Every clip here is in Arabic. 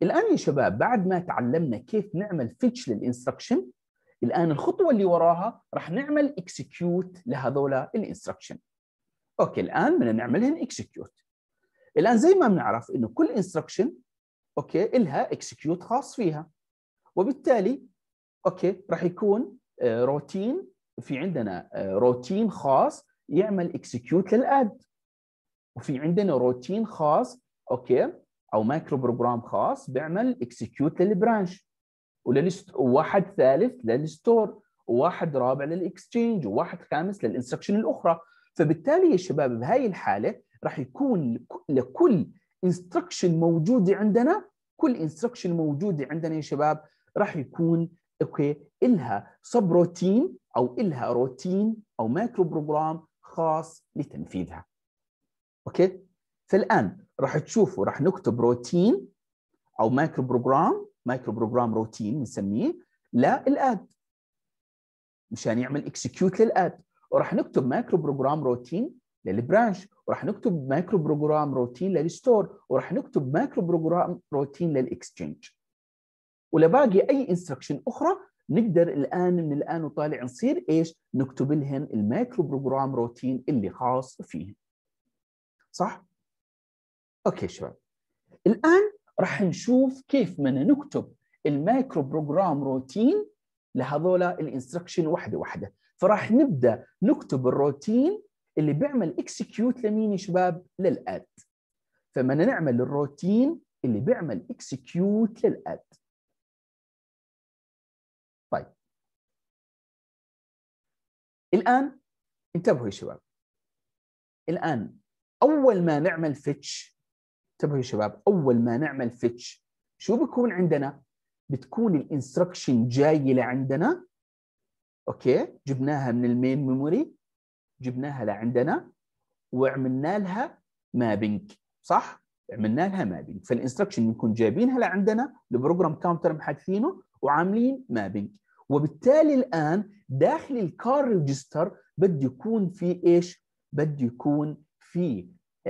الآن يا شباب بعد ما تعلمنا كيف نعمل فيتش للإنستركشن، الآن الخطوة اللي وراها راح نعمل اكسكيوت لهذولا الانستركشن. اوكي، الآن بدنا نعملهن اكسكيوت. الآن زي ما بنعرف إنه كل انستركشن اوكي إلها اكسكيوت خاص فيها، وبالتالي اوكي راح يكون روتين، في عندنا روتين خاص يعمل اكسكيوت للاد، وفي عندنا روتين خاص اوكي او مايكرو بروجرام خاص بيعمل اكسكيوت للبرانش، وواحد ثالث للستور، وواحد رابع للاكسشينج، وواحد خامس للانستركشن الاخرى. فبالتالي يا شباب بهاي الحاله راح يكون لكل انستركشن موجوده عندنا، كل انستركشن موجوده عندنا يا شباب راح يكون اوكي الها سب روتين او الها روتين او مايكرو بروجرام خاص لتنفيذها. اوكي، فالان راح تشوفوا راح نكتب روتين او مايكرو بروجرام روتين بنسميه للاد مشان يعمل اكسكيوت للاد، وراح نكتب مايكرو بروجرام روتين للبرانش، وراح نكتب مايكرو بروجرام روتين للستور، وراح نكتب مايكرو بروجرام روتين للاكسشينج، ولباقي اي انستركشن اخرى نقدر الان من الان وطالع نصير ايش؟ نكتب لهن المايكرو بروجرام روتين اللي خاص فيهم. صح؟ اوكي شباب، الان راح نشوف كيف بدنا نكتب المايكرو بروجرام روتين لهذولا الانستركشن واحده واحده. فراح نبدا نكتب الروتين اللي بيعمل اكسكيوت لمين يا شباب؟ للاد. فبدنا نعمل الروتين اللي بيعمل اكسكيوت للاد. طيب الان انتبهوا يا شباب، الان اول ما نعمل فيتش، انتبهوا يا شباب، اول ما نعمل فيتش شو بيكون عندنا؟ بتكون الانستركشن جايه لعندنا اوكي، جبناها من المين ميموري، جبناها لعندنا وعملنا لها مابينج. صح؟ عملنا لها مابينج، فالانستركشن بنكون جايبينها لعندنا، البروجرام كاونتر محذفينه وعاملين مابينج، وبالتالي الان داخل الكار ريجستر بده يكون في ايش؟ بده يكون في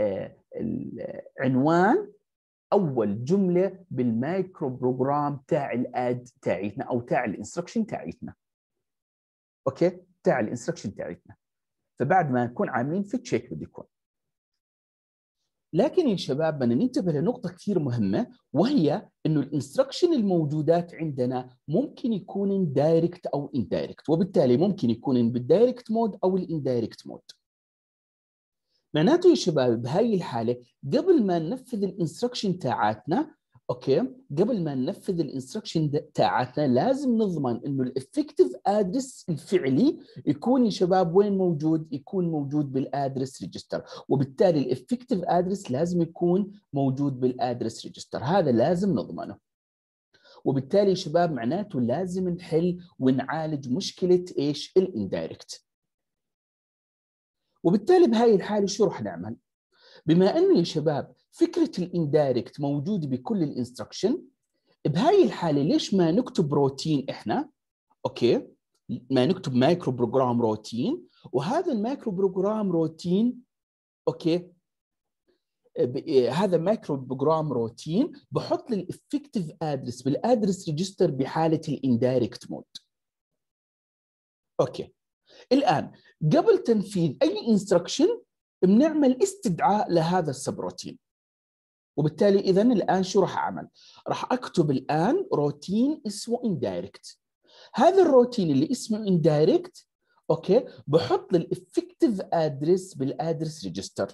العنوان اول جمله بالمايكرو بروجرام تاع الاد تاعتنا او تاع الانستركشن تاعتنا. اوكي، تاع الانستركشن تاعتنا. فبعد ما نكون عاملين في تشيك بده يكون. لكن يا شباب بدنا ننتبه لنقطه كثير مهمه، وهي انه الانستركشن الموجودات عندنا ممكن يكون دايركت او اندايركت، وبالتالي ممكن يكون بالدايركت مود او الاندايركت مود. معناته يا شباب بهاي الحاله قبل ما ننفذ الانستركشن تاعتنا اوكي، قبل ما ننفذ الانستركشن تاعتنا لازم نضمن انه الافكتيف ادرس الفعلي يكون يا شباب وين موجود؟ يكون موجود بالادرس ريجستر، وبالتالي الافكتيف ادرس لازم يكون موجود بالادرس ريجستر، هذا لازم نضمنه. وبالتالي يا شباب معناته لازم نحل ونعالج مشكله ايش؟ الاندايركت. وبالتالي بهاي الحاله شو راح نعمل؟ بما انه يا شباب فكره الاندايركت موجوده بكل الانستركشن، بهاي الحاله ليش ما نكتب روتين احنا؟ اوكي، ما نكتب مايكرو بروجرام روتين، وهذا المايكرو بروجرام روتين اوكي هذا مايكرو بروجرام روتين بحط لي الافكتيف ادرس بالادرس ريجستر بحاله الاندايركت مود. اوكي، الان قبل تنفيذ اي انستركشن بنعمل استدعاء لهذا السبروتين، وبالتالي اذا الان شو راح اعمل؟ راح اكتب الان روتين اسمه اندايركت. هذا الروتين اللي اسمه اندايركت اوكي بحط الافكتيف ادرس بالادرس ريجستر.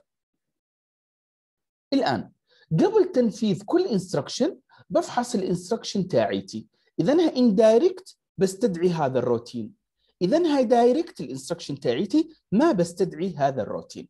الان قبل تنفيذ كل انستركشن بفحص الانستركشن تاعيتي، اذا انها اندايركت بستدعي هذا الروتين، اذا انها دايركت الانستركشن تاعيتي ما بستدعي هذا الروتين.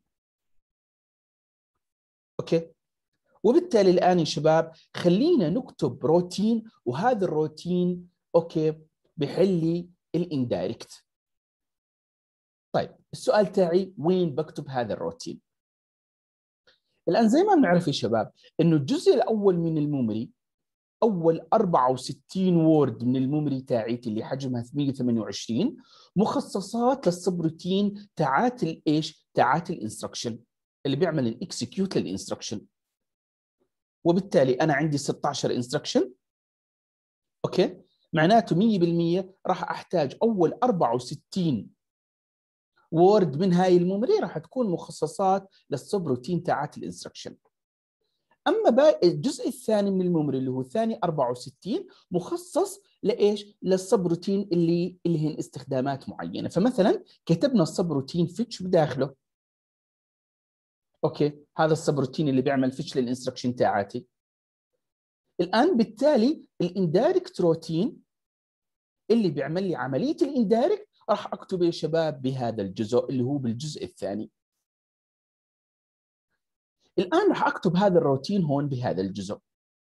اوكي، وبالتالي الان يا شباب خلينا نكتب روتين، وهذا الروتين اوكي بحل لي الاندايركت. طيب السؤال تاعي وين بكتب هذا الروتين؟ الان زي ما بنعرف يا شباب انه الجزء الاول من الميموري، اول 64 وورد من الميموري تاعيتي اللي حجمها 128 مخصصات للسبروتين تاعات الايش؟ تاعات الانستركشن اللي بيعمل الاكسكيوت للانستركشن. وبالتالي انا عندي 16 انستركشن. اوكي، معناته 100% راح احتاج اول 64 وورد من هاي الميموري راح تكون مخصصات للسب روتين تاعت الانستركشن. اما باقي الجزء الثاني من الميموري اللي هو ثاني 64 مخصص لايش؟ للسب روتين اللي هن استخدامات معينه. فمثلا كتبنا السب روتين فيتش بداخله. اوكي، هذا السب روتين اللي بيعمل فيتش للانستركشن تاعاتي. الان بالتالي الاندايركت روتين اللي بيعمل لي عمليه الاندايركت راح اكتبه يا شباب بهذا الجزء اللي هو بالجزء الثاني. الان راح اكتب هذا الروتين هون بهذا الجزء.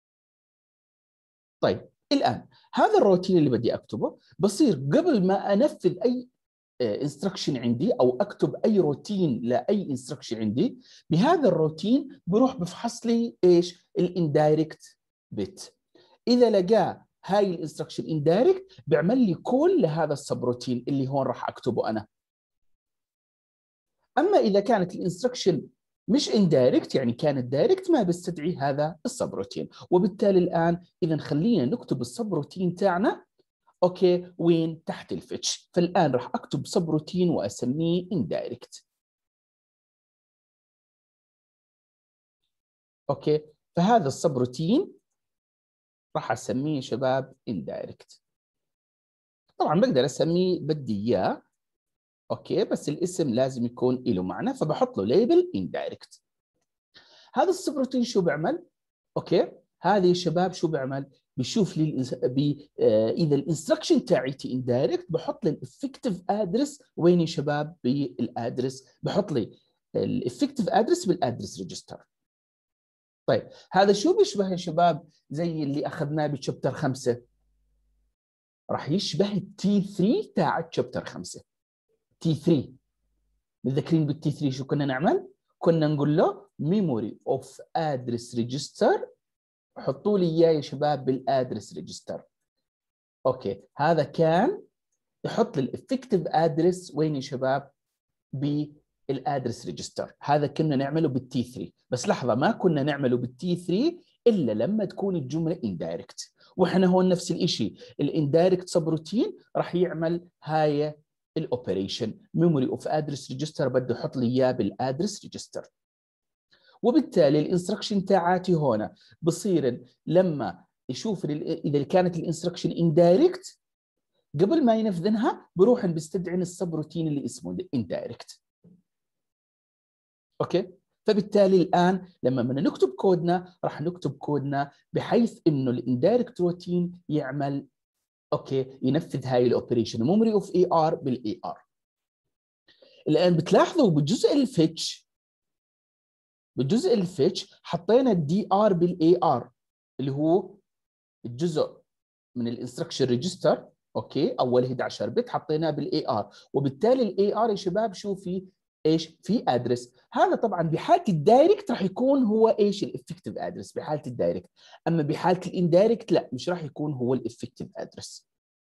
طيب الان هذا الروتين اللي بدي اكتبه بصير قبل ما انفذ اي انستركشن عندي او اكتب اي روتين لاي انستركشن عندي، بهذا الروتين بروح بفحص لي ايش؟ الاندايركت بت. اذا لقاه هاي الانستركشن اندايركت بيعمل لي كل لهذا السب روتين اللي هون راح اكتبه انا. اما اذا كانت الانستركشن مش اندايركت يعني كانت دايركت ما بستدعي هذا السب روتين. وبالتالي الان اذا خلينا نكتب السب روتين تاعنا اوكي وين؟ تحت الفيتش. فالان راح اكتب سب روتين واسميه اندايركت. اوكي، فهذا السب روتين راح اسميه شباب اندايركت. طبعا بقدر اسميه بدي اياه اوكي، بس الاسم لازم يكون له معنى فبحط له ليبل اندايركت. هذا السب روتين شو بيعمل؟ اوكي، هذه يا شباب شو بيعمل؟ بيشوف لي اذا الانستركشن تاعتي اندايركت بحط لي الافكتيف ادرس وين يا شباب؟ بالادرس، بحط لي الافكتيف ادرس بالادرس ريجستر. طيب هذا شو بيشبه يا شباب؟ زي اللي اخذناه بشابتر 5، راح يشبه التي 3 تاع تشابتر 5. تي 3 متذكرين بالتي 3 شو كنا نعمل؟ كنا نقول له ميموري اوف ادرس ريجستر، حطوا لي اياه يا شباب بالادرس ريجستر. اوكي، هذا كان يحط لي الافكتيف ادرس وين يا شباب؟ بالادرس ريجستر. هذا كنا نعمله بالتي 3. بس لحظه، ما كنا نعمله بالتي 3 الا لما تكون الجمله اندايركت. واحنا هون نفس الشيء، الاندايركت سب روتين راح يعمل هاي الاوبريشن ميموري اوف ادرس ريجستر، بده يحط لي اياه بالادرس ريجستر. وبالتالي الانستركشن تاعاتي هون بصير لما يشوف اذا كانت الانستركشن اندايركت قبل ما ينفذنها بروح بيستدعي السب روتين اللي اسمه اندايركت. اوكي، فبالتالي الان لما بدنا نكتب كودنا راح نكتب كودنا بحيث انه الاندايركت روتين يعمل اوكي ينفذ هاي الاوبريشن ميموري اوف اي ار بالاي ار. الان بتلاحظوا بالجزء الفيتش حطينا الدي ار بالاي ار اللي هو الجزء من الانستركشن ريجستر. اوكي، اول 11 بت حطيناه بالاي ار، وبالتالي الاي ار يا شباب شو في؟ ايش؟ في ادرس. هذا طبعا بحاله الدايركت راح يكون هو ايش؟ الافكتيف ادرس بحاله الدايركت. اما بحاله الاندايركت لا، مش راح يكون هو الافكتيف ادرس.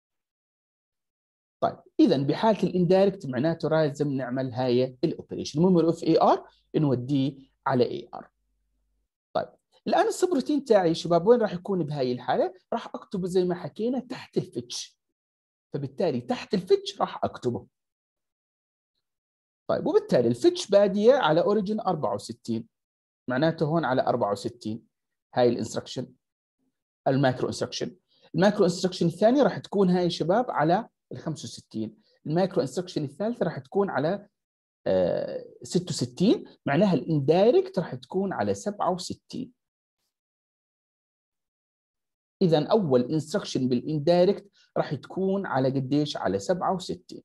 طيب اذا بحاله الاندايركت معناته لازم نعمل هاي الاوبريشن ميموري اوف اي ار نوديه على اي ار. طيب الان السب روتين تاعي شباب وين راح يكون بهاي الحاله؟ راح اكتبه زي ما حكينا تحت الفيتش. فبالتالي تحت الفيتش راح اكتبه. طيب وبالتالي الفيتش باديه على اوريجن 64، معناته هون على 64 هاي الانستركشن المايكرو انستركشن. المايكرو انستركشن الثانيه راح تكون هاي شباب على ال 65. المايكرو انستركشن الثالثه راح تكون على 66، معناها الاندايركت راح تكون على 67. اذا اول انستركشن بالاندايركت راح تكون على قديش؟ على 67.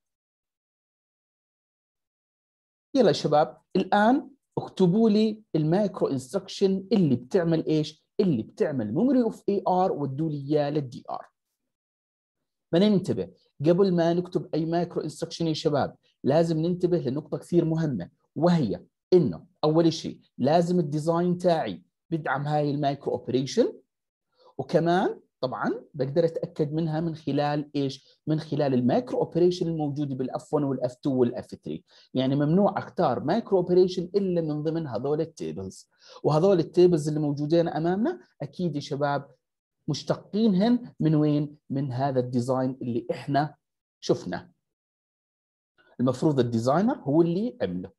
يلا يا شباب الان اكتبوا لي المايكرو انستركشن اللي بتعمل ايش؟ اللي بتعمل ميموري اوف اي ار ودوا لي اياه للدي ار. بدنا ننتبه قبل ما نكتب اي مايكرو انستركشن يا شباب، لازم ننتبه لنقطه كثير مهمه، وهي انه اول شيء لازم الديزاين تاعي بدعم هاي المايكرو اوبريشن، وكمان طبعا بقدر اتاكد منها من خلال ايش؟ من خلال المايكرو اوبريشن الموجوده بالاف 1 والاف 2 والاف 3. يعني ممنوع اختار مايكرو اوبريشن الا من ضمن هذول التيبلز. وهذول التيبلز اللي موجودين امامنا اكيد يا شباب مشتقينهن من وين؟ من هذا الديزاين اللي احنا شفناه. المفروض الديزاينر هو اللي عمله.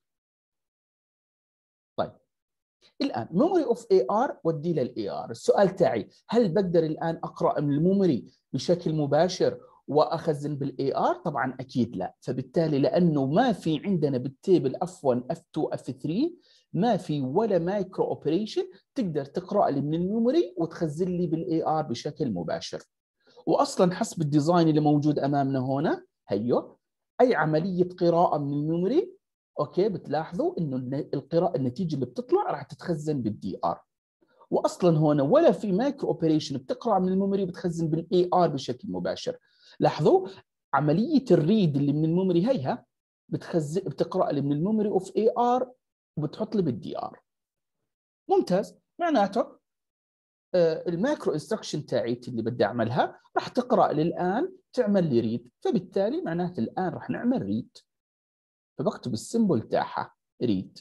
طيب الان ميموري اوف اي ار ودي للاي ار. السؤال تاعي هل بقدر الان اقرا من الميموري بشكل مباشر واخزن بالاي ار؟ طبعا اكيد لا. فبالتالي لانه ما في عندنا بالتيبل اف 1 اف 2 اف 3 ما في ولا مايكرو اوبريشن تقدر تقرا لي من الميموري وتخزن لي بالاي ار بشكل مباشر. واصلا حسب الديزاين اللي موجود امامنا هنا هيو اي عمليه قراءه من الميموري اوكي بتلاحظوا انه القراءه النتيجه اللي بتطلع راح تتخزن بالدي ار. واصلا هنا ولا في مايكرو اوبريشن بتقرا من الميموري بتخزن بالاي ار بشكل مباشر. لاحظوا عمليه الريد اللي من الميموري هيها بتقرا لي من الميموري اوف اي ار وبتحط لي بالدي ار. ممتاز. معناته المايكرو انستركشن تاعيتي اللي بدي اعملها راح تقرا لي الان تعمل لي ريد. فبالتالي معناته الان راح نعمل ريد. فبكتب السيمبل تاعها ريد.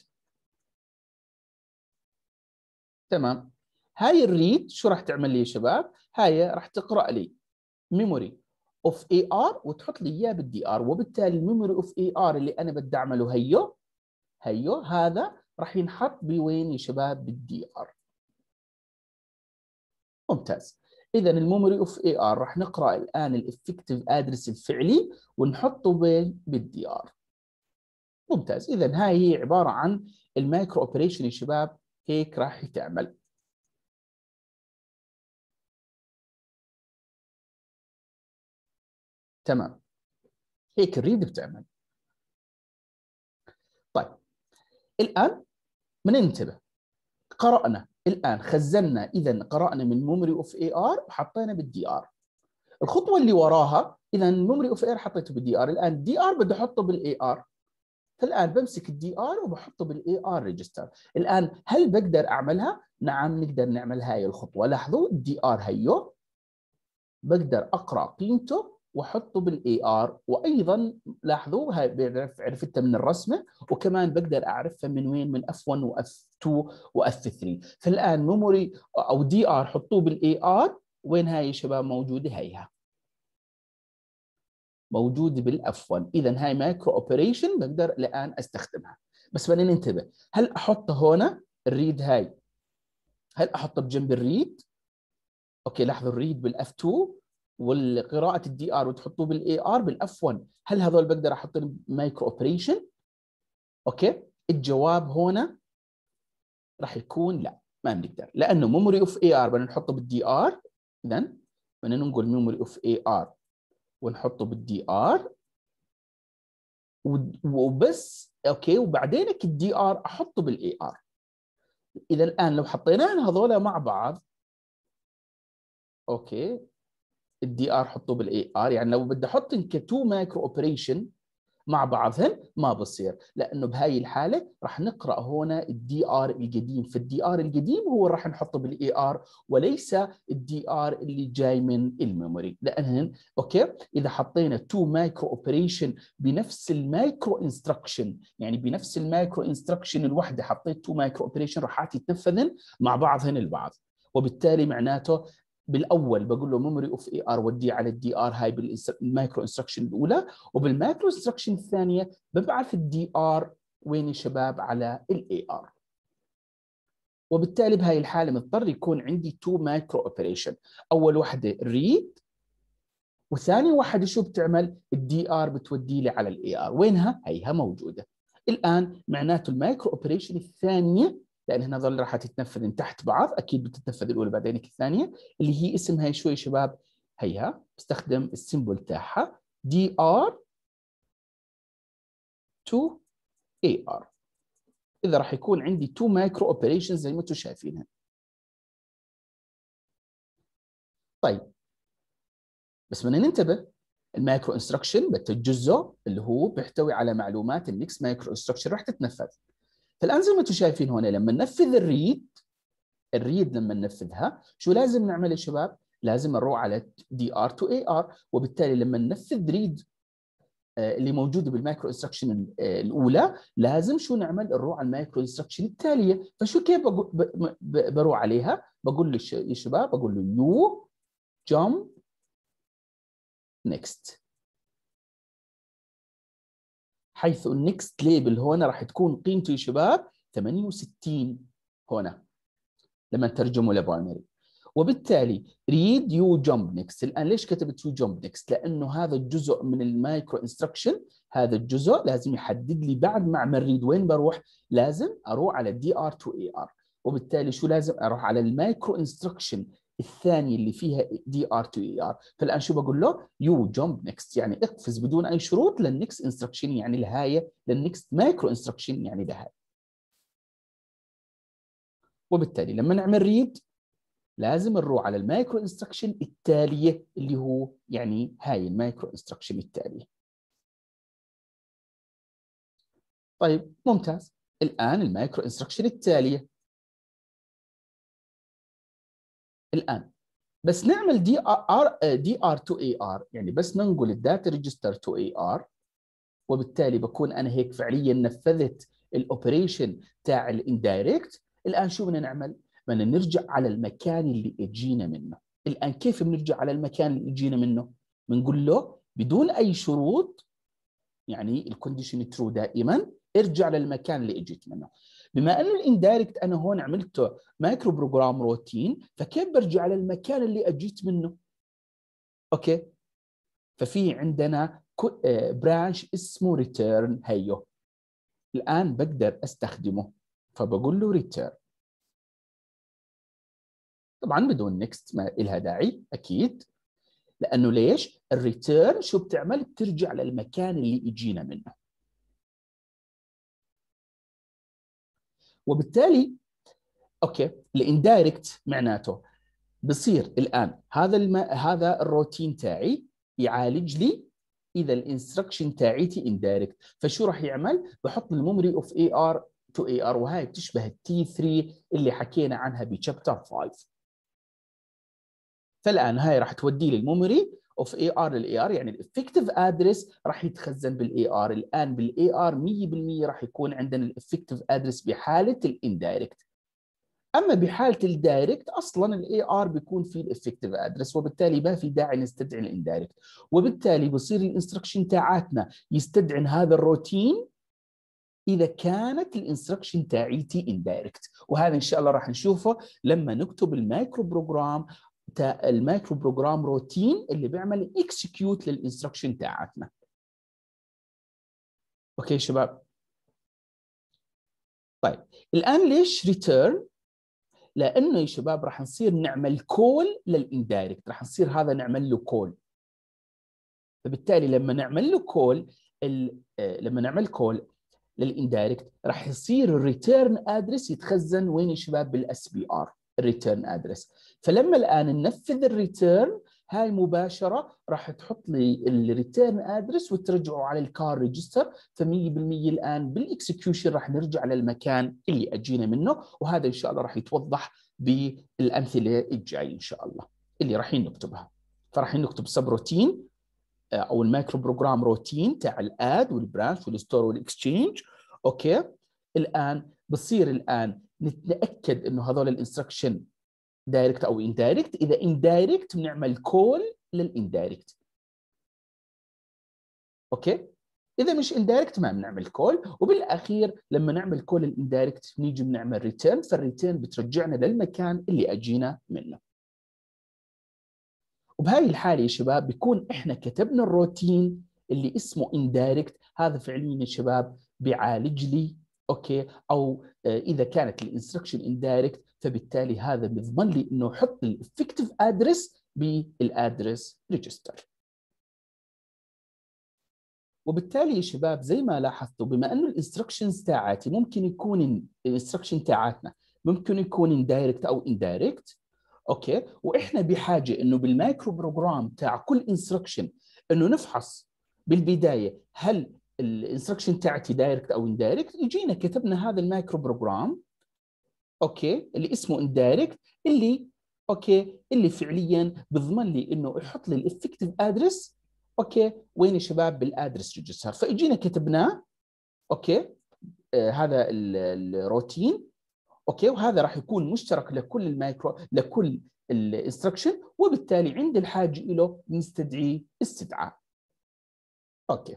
تمام. هاي الريد شو راح تعمل لي يا شباب؟ هاي راح تقرا لي ميموري اوف اي ار وتحط لي اياه بالدي ار. وبالتالي الميموري اوف اي ار اللي انا بدي اعمله هيو هذا راح ينحط بوين يا شباب؟ بالدي ار. ممتاز. اذا الميموري اوف اي ار راح نقرا الان الافكتيف ادرس الفعلي ونحطه بالدي ار. ممتاز. اذا هاي هي عباره عن المايكرو اوبريشن يا شباب. هيك راح تعمل. تمام. هيك الريد بتعمل. طيب الان بننتبه. قرانا الان خزنا. اذا قرانا من ميموري اوف اي ار وحطينا بالدي ار. الخطوه اللي وراها اذا الميموري اوف اي ار حطيته بالدي ار. الان الدي ار بدي احطه بالاي ار. فالان بمسك الدي ار وبحطه بالاي ار ريجستر. الان هل بقدر اعملها؟ نعم نقدر نعمل هاي الخطوه. لاحظوا الدي ار هيو بقدر اقرا قيمته واحطه بالاي ار. وايضا لاحظوا هاي عرفتها من الرسمه وكمان بقدر اعرفها من وين؟ من اف 1 واف 2 واف 3. فالان ميموري او دي ار حطوه بالاي ار. وين هاي يا شباب موجوده؟ هيها موجوده بالاف 1. اذا هاي مايكرو اوبريشن بقدر الان استخدمها. بس بدنا ننتبه. هل احطها هنا الريد هاي؟ هل احطها بجنب الريد؟ اوكي لاحظوا الريد بالاف 2 والقراءه الدي ار وتحطوه بالاي ار بالاف 1. هل هذول بقدر احط مايكرو اوبريشن؟ اوكي الجواب هنا راح يكون لا ما بنقدر. لانه ميموري اوف اي ار بدنا نحطه بالدي ار. اذا بدنا ننقل ميموري اوف اي ار ونحطه بالدي ار وبس. اوكي وبعدين الدي ار احطه بالاي ار. اذا الان لو حطينا هذول مع بعض اوكي الدي ار حطوه بالاي ار. يعني لو بدي احط كتو مايكرو اوبريشن مع بعضهن ما بصير. لانه بهاي الحاله راح نقرا هنا الدي ار القديم. فالدي ار القديم هو راح نحطه بالاي ار وليس الدي ار اللي جاي من الميموري. لانهن اوكي اذا حطينا تو مايكرو اوبريشن بنفس المايكرو انستركشن يعني بنفس المايكرو انستركشن الوحده حطيت تو مايكرو اوبريشن راح يتنفذن مع بعضهن البعض. وبالتالي معناته بالاول بقول له ميموري اوف اي ار وديه على الدي ار هاي بالمايكرو انستركشن الاولى. وبالمايكرو انستركشن الثانيه ببعث الدي ار وين يا شباب؟ على الاي ار. وبالتالي بهاي الحاله مضطر يكون عندي تو مايكرو اوبريشن. اول وحده ريد وثاني واحده شو بتعمل؟ الدي ار بتودي لي على الاي ار. وينها؟ هيها موجوده. الان معناته المايكرو اوبريشن الثانيه لان هنا ظل راح تتنفذ من تحت بعض اكيد بتتنفذ الاولى بعدين الثانيه اللي هي اسمها شوي شباب هيها بستخدم السيمبل تاعها دي ار تو اي ار. اذا راح يكون عندي تو مايكرو اوبريشن زي ما انتم شايفينها. طيب بس بدنا ننتبه. المايكرو انستركشن بالتجزء اللي هو بيحتوي على معلومات النكست مايكرو انستركشن راح تتنفذ. فالان زي ما انتم شايفين هنا لما ننفذ الريد لما ننفذها شو لازم نعمل يا شباب؟ لازم نروح على DR to AR، وبالتالي لما ننفذ ريد اللي موجوده بالمايكرو انستركشن الاولى لازم شو نعمل؟ نروح على المايكرو انستركشن التاليه. فشو كيف بروح عليها؟ بقول للشباب بقول له يو جامب نيكست، حيث النكست ليبل هنا راح تكون قيمته يا شباب 68 هنا لما نترجمه لباينري. وبالتالي ريد يو جامب نيكست. الان ليش كتبت يو جامب نيكست؟ لانه هذا الجزء من المايكرو انستركشن، هذا الجزء لازم يحدد لي بعد ما اعمل ريد وين بروح. لازم اروح على دي ار تو اي ار، وبالتالي شو لازم اروح على المايكرو انستركشن الثانيه اللي فيها دي ار تو اي ار. فالان شو بقول له؟ يو جامب نيكست، يعني اقفز بدون اي شروط للنكست انستركشن يعني الهايه، للنكست مايكرو انستركشن يعني لهاي. وبالتالي لما نعمل ريد لازم نروح على المايكرو انستركشن التاليه اللي هو يعني هاي المايكرو انستركشن التاليه. طيب ممتاز. الان المايكرو انستركشن التاليه، الان بس نعمل دي ار تو اي ار، يعني بس ننقل الداتا ريجستر تو اي ار، وبالتالي بكون انا هيك فعليا نفذت الاوبريشن تاع الاندايركت. الان شو بدنا نعمل؟ بدنا نرجع على المكان اللي اجينا منه. الان كيف بنرجع على المكان اللي اجينا منه؟ بنقول له بدون اي شروط، يعني الكونديشن ترو دائما، ارجع للمكان اللي اجيت منه. بما انه الاندايركت انا هون عملته مايكرو بروجرام روتين، فكيف برجع للمكان اللي اجيت منه؟ اوكي، ففي عندنا برانش اسمه ريتيرن، هيو الان بقدر استخدمه. فبقول له ريتيرن، طبعا بدون نيكست ما لها داعي اكيد، لانه ليش؟ الريتيرن شو بتعمل؟ بترجع للمكان اللي اجينا منه. وبالتالي اوكي الاندايركت معناته بصير الان هذا الروتين تاعي يعالج لي اذا الانستركشن تاعيتي اندايركت. فشو راح يعمل؟ بحط الميموري اوف اي ار تو اي ار، وهي بتشبه التي 3 اللي حكينا عنها بشابتر 5. فالان هاي راح تودي لي الميموري اوف اي ار للاي ار، يعني الافكتيف ادرس راح يتخزن بالاي ار. الان بالاي ار 100% راح يكون عندنا الافكتيف ادرس بحاله الاندايركت. اما بحاله الدايركت اصلا الاي ار بيكون فيه الافكتيف ادرس، وبالتالي ما في داعي نستدعي الاندايركت. وبالتالي بصير الانستركشن تاعتنا يستدعي هذا الروتين اذا كانت الانستركشن تاعيتي اندايركت. وهذا ان شاء الله راح نشوفه لما نكتب المايكرو بروجرام روتين اللي بيعمل اكسكيوت للانستركشن تاعتنا. اوكي شباب؟ طيب الان ليش ريتيرن؟ لانه يا شباب راح نصير نعمل كول للاندايركت، راح نصير هذا نعمل له كول. فبالتالي لما نعمل له كول لما نعمل كول للاندايركت راح يصير الريتيرن ادرس يتخزن وين يا شباب؟ بالاس بي ار الريتيرن ادرس. فلما الان ننفذ الريتيرن هاي مباشره راح تحط لي الريتيرن ادرس وترجعه على الكار ريجستر. ف100% الان بالاكسكيوشن راح نرجع للمكان اللي اجينا منه، وهذا ان شاء الله راح يتوضح بالامثله الجايه ان شاء الله اللي راح نكتبها. فراح نكتب سب روتين او المايكرو بروجرام روتين تاع الاد والبرانش والستور والاكسشينج. اوكي، الان بصير الان نتاكد انه هذول الانستركشن دايركت او اندايركت. اذا اندايركت بنعمل كول للاندايركت. اوكي، اذا مش اندايركت ما بنعمل كول. وبالاخير لما نعمل كول الاندايركت بنيجي بنعمل ريتيرن، فالريتيرن بترجعنا للمكان اللي اجينا منه. وبهاي الحاله يا شباب بيكون احنا كتبنا الروتين اللي اسمه اندايركت. هذا فعليا يا شباب بيعالج لي اوكي، او اذا كانت الانستركشن اندايركت فبالتالي هذا بيضمن لي انه يحط الافكتيف ادرس بالادرس ريجستر. وبالتالي يا شباب زي ما لاحظتوا بما انه الانستركشنز تاعتي ممكن يكون الانستركشن تاعتنا ممكن يكون اندايركت او اندايركت. اوكي، واحنا بحاجه انه بالمايكرو بروجرام تاع كل انستركشن انه نفحص بالبدايه هل الانستركشن تاعتي دايركت او اندايركت. يجينا كتبنا هذا المايكرو بروجرام اوكي اللي اسمه اندايركت، اللي اوكي اللي فعليا بضمن لي انه يحط لي الافكتيف ادرس اوكي وين يا شباب بالادرس ريجستر. فاجينا كتبناه اوكي هذا الروتين اوكي، وهذا راح يكون مشترك لكل المايكرو لكل الانستركشن، وبالتالي عند الحاجه له نستدعي استدعاء. اوكي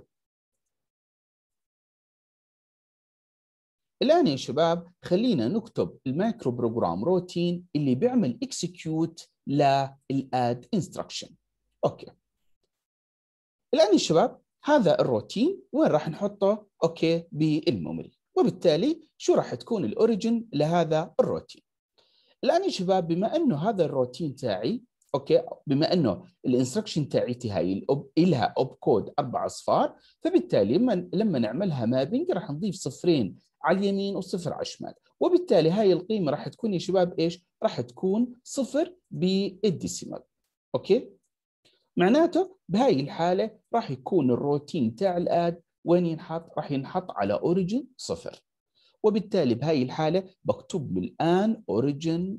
الان يا شباب خلينا نكتب المايكرو بروجرام روتين اللي بيعمل اكسكيوت للاد انستركشن. اوكي الان يا شباب هذا الروتين وين راح نحطه؟ اوكي بالميموري، وبالتالي شو راح تكون الاوريجن لهذا الروتين؟ الان يا شباب بما انه هذا الروتين تاعي اوكي، بما انه الانستركشن تاعتي هاي لها اوب كود 4 اصفار، فبالتالي لما نعملها مابينج راح نضيف صفرين على اليمين وصفر على الشمال، وبالتالي هاي القيمه راح تكون يا شباب ايش؟ راح تكون صفر بالديسيمال. اوكي معناته بهاي الحاله راح يكون الروتين تاع الاد وين ينحط؟ راح ينحط على اوريجن صفر، وبالتالي بهاي الحاله بكتب له الان اوريجن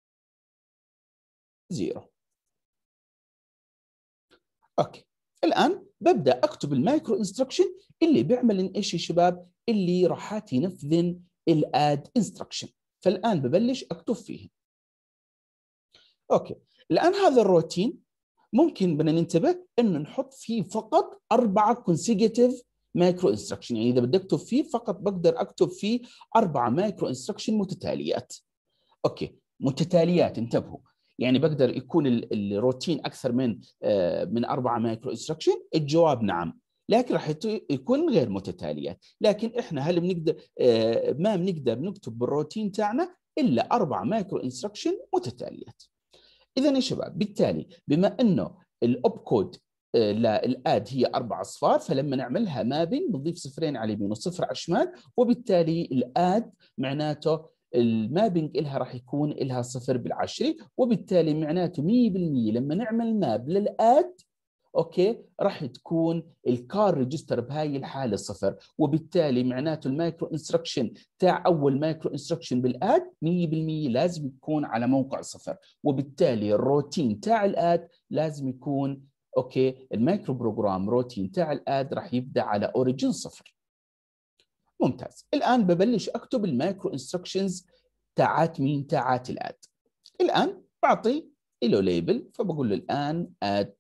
0. اوكي الان ببدا اكتب المايكرو انستركشن اللي بيعمل ايش يا شباب؟ اللي راح ينفذ الاد انستركشن. فالان ببلش اكتب فيه. اوكي الان هذا الروتين ممكن بدنا ننتبه انه نحط فيه فقط 4 كونسيكتيف مايكرو انستركشن، يعني اذا بدي اكتب فيه فقط بقدر اكتب فيه 4 مايكرو انستركشن متتاليات. اوكي متتاليات انتبهوا، يعني بقدر يكون الروتين اكثر من 4 مايكرو انستركشن؟ الجواب نعم، لكن راح يكون غير متتاليات. لكن احنا هل بنقدر ما بنقدر نكتب بالروتين تاعنا الا 4 مايكرو انستركشن متتاليات. اذا يا شباب بالتالي بما انه الاوب كود للاد هي 4 اصفار، فلما نعملها مابين بنضيف صفرين على اليمين وصفر على الشمال، وبالتالي الاد معناته المابينج لها راح يكون لها صفر بالعشري، وبالتالي معناته 100% لما نعمل ماب للاد اوكي راح تكون الكار ريجستر بهاي الحاله صفر، وبالتالي معناته المايكرو انستركشن تاع اول مايكرو انستركشن بالاد 100% لازم يكون على موقع صفر، وبالتالي الروتين تاع الاد لازم يكون اوكي المايكرو بروجرام روتين تاع الاد راح يبدا على اوريجن صفر. ممتاز الان ببلش اكتب المايكرو انستركشنز تاعت مين؟ تاعت الاد. الان بعطي له ليبل، فبقول له الان اد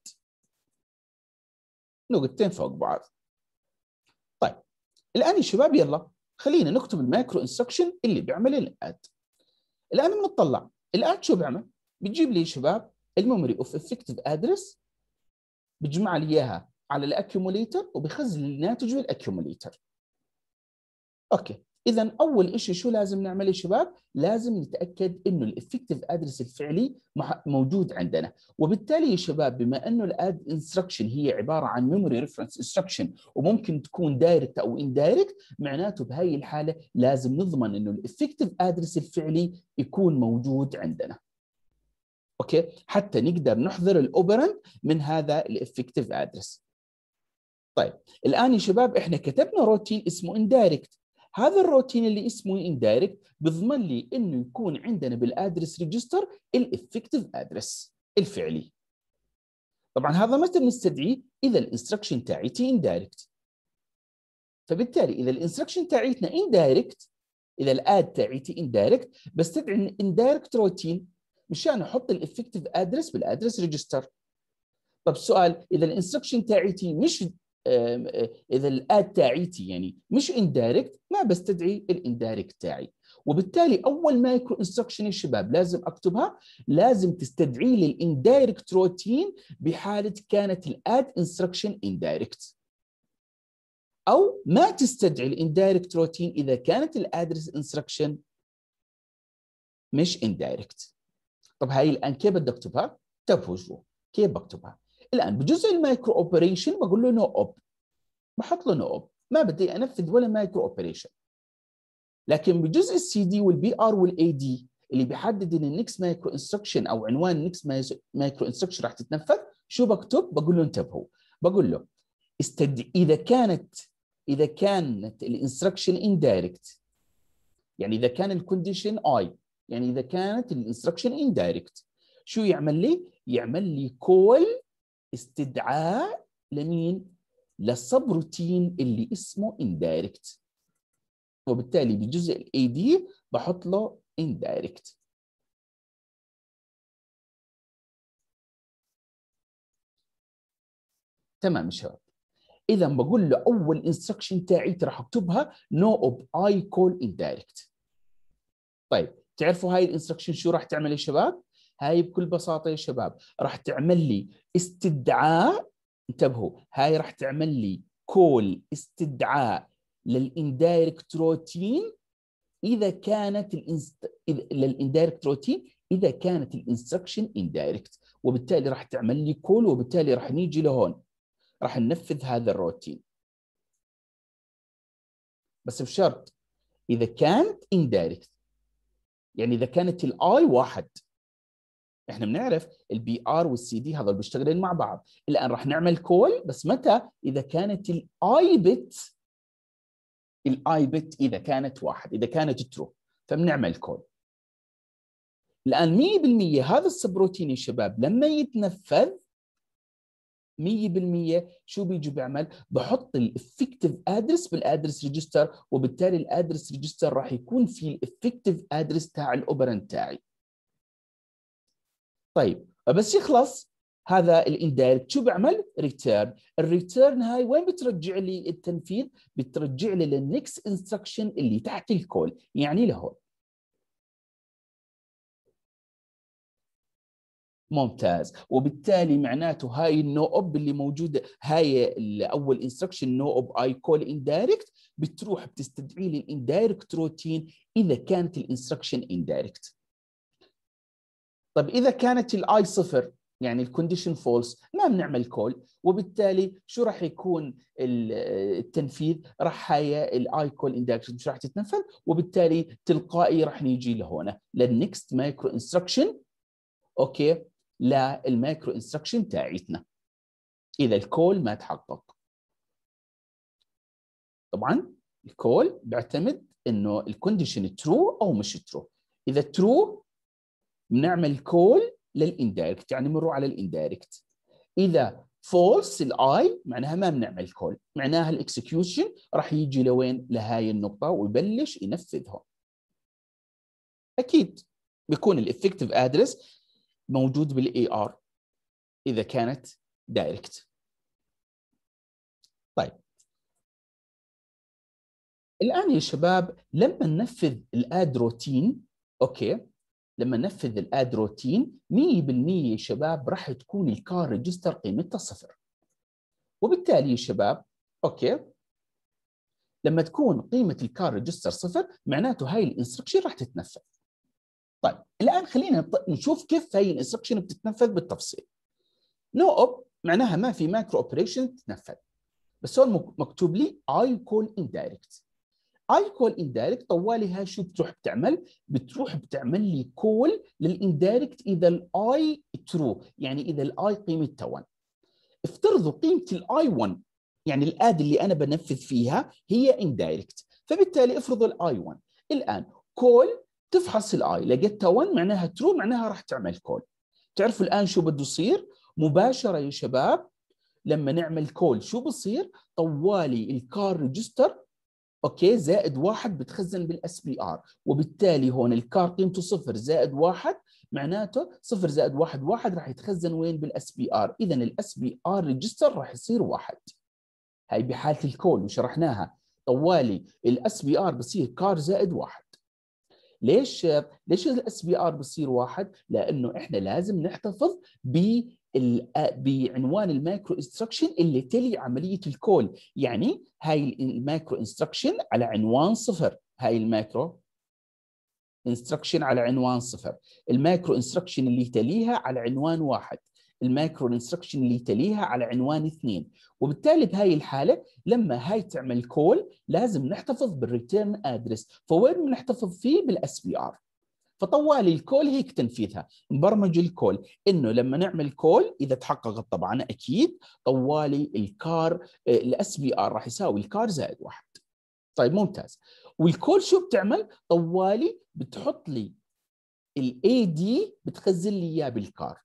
نقطتين فوق بعض. طيب الان يا شباب يلا خلينا نكتب المايكرو انستركشن اللي بيعمل الاد. الان بنطلع الاد شو بيعمل؟ بتجيب لي يا شباب الميموري اوف افكتيف ادرس، بتجمع لي اياها على الاكيوموليتر وبخزن لي الناتج بالاكيوموليتر. اوكي اذا اول شيء شو لازم نعمل يا شباب؟ لازم نتاكد انه الافكتيف ادرس الفعلي موجود عندنا، وبالتالي يا شباب بما انه الاد انستركشن هي عباره عن ميموري ريفرنس انستركشن وممكن تكون دايركت او اندايركت، معناته بهي الحاله لازم نضمن انه الافكتيف ادرس الفعلي يكون موجود عندنا. اوكي حتى نقدر نحضر الاوبرند من هذا الافكتيف ادرس. طيب الان يا شباب احنا كتبنا روتين اسمه اندايركت، هذا الروتين اللي اسمه اندايركت بضمن لي انه يكون عندنا بالادرس ريجستر الافكتيف ادرس الفعلي. طبعا هذا متى بنستدعيه؟ اذا الانستركشن تاعتي اندايركت. فبالتالي اذا الانستركشن تاعتنا اندايركت، اذا الاد تاعتي اندايركت بستدعي اندايركت روتين مشان احط الافكتيف ادرس بالادرس ريجستر. طب السؤال اذا الانستركشن تاعتي مش اذا الاد تاعيتي يعني مش اندايركت، ما بستدعي الاندايركت تاعي، وبالتالي اول مايكرو انستركشن يا شباب لازم اكتبها، لازم تستدعي لي الاندايركت روتين بحاله كانت الاد انستركشن اندايركت، او ما تستدعي الاندايركت روتين اذا كانت الادرس انستركشن مش اندايركت. طب هاي الان كيف بدي اكتبها؟ انتبهوا شو كيف بكتبها. الان بجزء المايكرو اوبريشن بقول له نو اوب، بحط له نو اوب، ما بدي انفذ ولا مايكرو اوبريشن. لكن بجزء السي دي والبي ار والاي دي اللي بيحدد ان النكست مايكرو انستركشن او عنوان النكست مايكرو انستركشن راح تتنفذ، شو بكتب؟ بقول له انتبهوا، بقول له اذا كانت الانستركشن اندايركت، يعني اذا كان الكونديشن اي، يعني اذا كانت الانستركشن اندايركت، شو يعمل لي؟ يعمل لي كول استدعاء لمين؟ للسبروتين اللي اسمه indirect، وبالتالي بجزء الاي دي بحط له indirect. تمام يا شباب. اذا بقول له اول انستركشن تاعيتي راح اكتبها نو اوب اي كول indirect. طيب تعرفوا هاي الانستركشن شو راح تعمل يا شباب؟ هاي بكل بساطه يا شباب راح تعمل لي استدعاء، انتبهوا، هاي راح تعمل لي كول استدعاء للاندايركت روتين اذا كانت للاندايركت روتين اذا كانت الانستركشن اندايركت، وبالتالي راح تعمل لي كول، وبالتالي راح نيجي لهون راح ننفذ هذا الروتين. بس بشرط اذا كانت اندايركت، يعني اذا كانت الاي واحد. احنا بنعرف البي ار والسي دي هذول بيشتغلين مع بعض. الان راح نعمل كول بس متى؟ اذا كانت الاي بت اذا كانت واحد، اذا كانت ترو فبنعمل كول. الان 100% هذا السبروتين يا شباب لما يتنفذ 100% شو بيجي بيعمل؟ بحط الافكتيف ادرس بالادرس ريجستر، وبالتالي الادرس ريجستر راح يكون في الافكتيف ادرس تاع الاوبرنت تاعي. طيب بس يخلص هذا الاندايركت شو بعمل؟ ريتيرن. الريتيرن هاي وين بترجع لي التنفيذ؟ بترجع لي للنكست انستركشن اللي تحت الكول، يعني لهون. ممتاز. وبالتالي معناته هاي النو اوب اللي موجوده، هاي الاول انستركشن نو اوب اي كول اندايركت بتروح بتستدعي لي الاندايركت روتين اذا كانت الانستركشن اندايركت. طيب اذا كانت الاي صفر يعني الكونديشن فولس ما بنعمل كول، وبالتالي شو راح يكون التنفيذ؟ راح هاي الاي كول اندايركت مش راح تتنفذ، وبالتالي تلقائي راح نيجي لهون للنكست مايكرو انستركشن. اوكي، للمايكرو انستركشن تاعتنا اذا الكول ما تحقق. طبعا الكول بيعتمد انه الكونديشن ترو او مش ترو. اذا ترو بنعمل كول للاندايركت، يعني بنروح على الاندايركت. اذا فولس الاي معناها ما بنعمل كول، معناها الاكسكيوشن راح يجي لوين؟ لهاي النقطه ويبلش ينفذها. اكيد بيكون الافكتيف ادرس موجود بالاي ار اذا كانت دايركت. طيب الان يا شباب لما ننفذ الاد روتين، اوكي، لما ننفذ الاد روتين 100% يا شباب راح تكون الكار ريجستر قيمتها صفر. وبالتالي يا شباب اوكي لما تكون قيمه الكار ريجستر صفر معناته هاي الانستركشن راح تتنفذ. طيب الان خلينا نشوف كيف هاي الانستركشن بتتنفذ بالتفصيل. نو اوب معناها ما في مايكرو اوبريشن تتنفذ، بس هون مكتوب لي اي كول اندايركت. اي كول اندايركت طوالي هاي شو بتروح بتعمل؟ بتروح بتعمل لي كول للاندايركت اذا الاي ترو، يعني اذا الاي قيمتها 1. افترضوا قيمه الاي 1 يعني الاد اللي انا بنفذ فيها هي اندايركت، فبالتالي افرضوا الاي 1 الان كول تفحص الاي لقيتها 1 معناها ترو، معناها راح تعمل كول. تعرفوا الان شو بده يصير؟ مباشره يا شباب لما نعمل كول شو بصير؟ طوالي الكار ريجستر اوكي زائد 1 بتخزن بالاس بي ار، وبالتالي هون الكار قيمته 0 زائد 1 معناته 0 زائد 1 1 راح يتخزن وين؟ بالاس بي ار. اذا الاس بي ار ريجستر راح يصير 1. هاي بحاله الكول وشرحناها. طوالي الاس بي ار بصير كار زائد 1. ليش الاس بي ار بصير 1؟ لانه احنا لازم نحتفظ بعنوان المايكرو انستركشن اللي تلي عمليه الكول. يعني هاي المايكرو انستركشن على عنوان 0، هاي المايكرو انستركشن على عنوان 0، المايكرو انستركشن اللي تليها على عنوان 1، المايكرو انستركشن اللي تليها على عنوان 2. وبالتالي بهاي الحاله لما هاي تعمل كول لازم نحتفظ بالريتيرن ادرس، فوين بنحتفظ فيه؟ بالاس بي ار. فطوالي الكول هيك تنفيذها، مبرمج الكول انه لما نعمل كول اذا تحققت طبعا اكيد طوالي الكار الاس بي ار راح يساوي الكار زائد 1. طيب ممتاز. والكول شو بتعمل؟ طوالي بتحط لي الاي دي بتخزن لي اياه بالكار.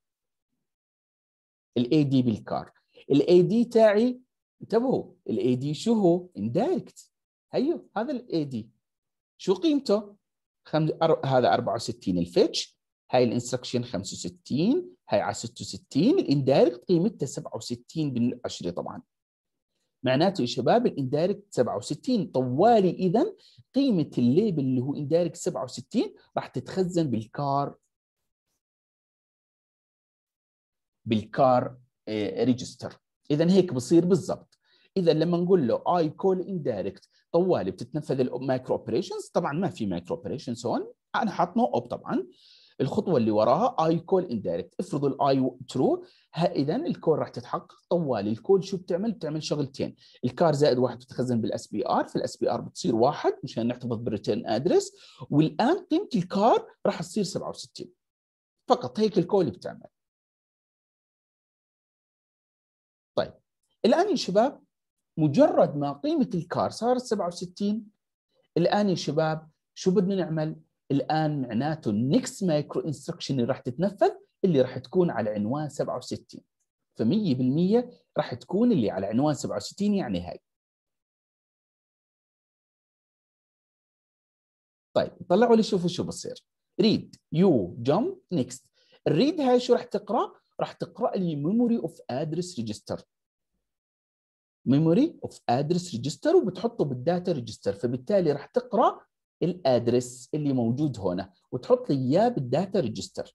الاي دي بالكار. الاي دي تاعي انتبهوا، الاي دي شو هو؟ اندايركت. هيو هذا الاي دي شو قيمته؟ هذا 64 الفيتش، هاي الانستركشن 65، هاي على 66. الاندايركت قيمته 67 بالعشرة طبعا. معناته يا شباب الاندايركت 67 طوالي. اذا قيمه الليبل اللي هو اندايركت 67 راح تتخزن بالكار ريجستر. اذا هيك بصير بالضبط. اذا لما نقول له اي كول اندايركت طوالي بتتنفذ المايكرو اوبريشنز، طبعا ما في مايكرو اوبريشنز هون، انا حاط نو اوب طبعا. الخطوه اللي وراها اي كول اندايركت، افرضوا الاي ترو، اذا الكول راح تتحقق طوالي. الكول شو بتعمل؟ بتعمل شغلتين. الكار زائد واحد بتخزن بالاس بي ار، في الاس بي ار بتصير واحد مشان نحتفظ بالريتيرن ادرس، والان قيمه الكار راح تصير 67 فقط. هيك الكول بتعمل. طيب الان يا شباب مجرد ما قيمه الكار صارت 67، الان يا شباب شو بدنا نعمل؟ الان معناته النكست مايكرو انستركشن اللي راح تتنفذ اللي راح تكون على عنوان 67. ف100% راح تكون اللي على عنوان 67، يعني هاي. طيب طلعوا لي شوفوا شو بصير. ريد يو جمب نيكست. الريد هاي شو راح تقرا؟ راح تقرا لي ميموري اوف ادرس ريجستر. ميموري اوف ادرس ريجستر، وبتحطه بالداتا ريجستر، فبالتالي راح تقرا الادرس اللي موجود هنا وتحط لي اياه بالداتا ريجستر.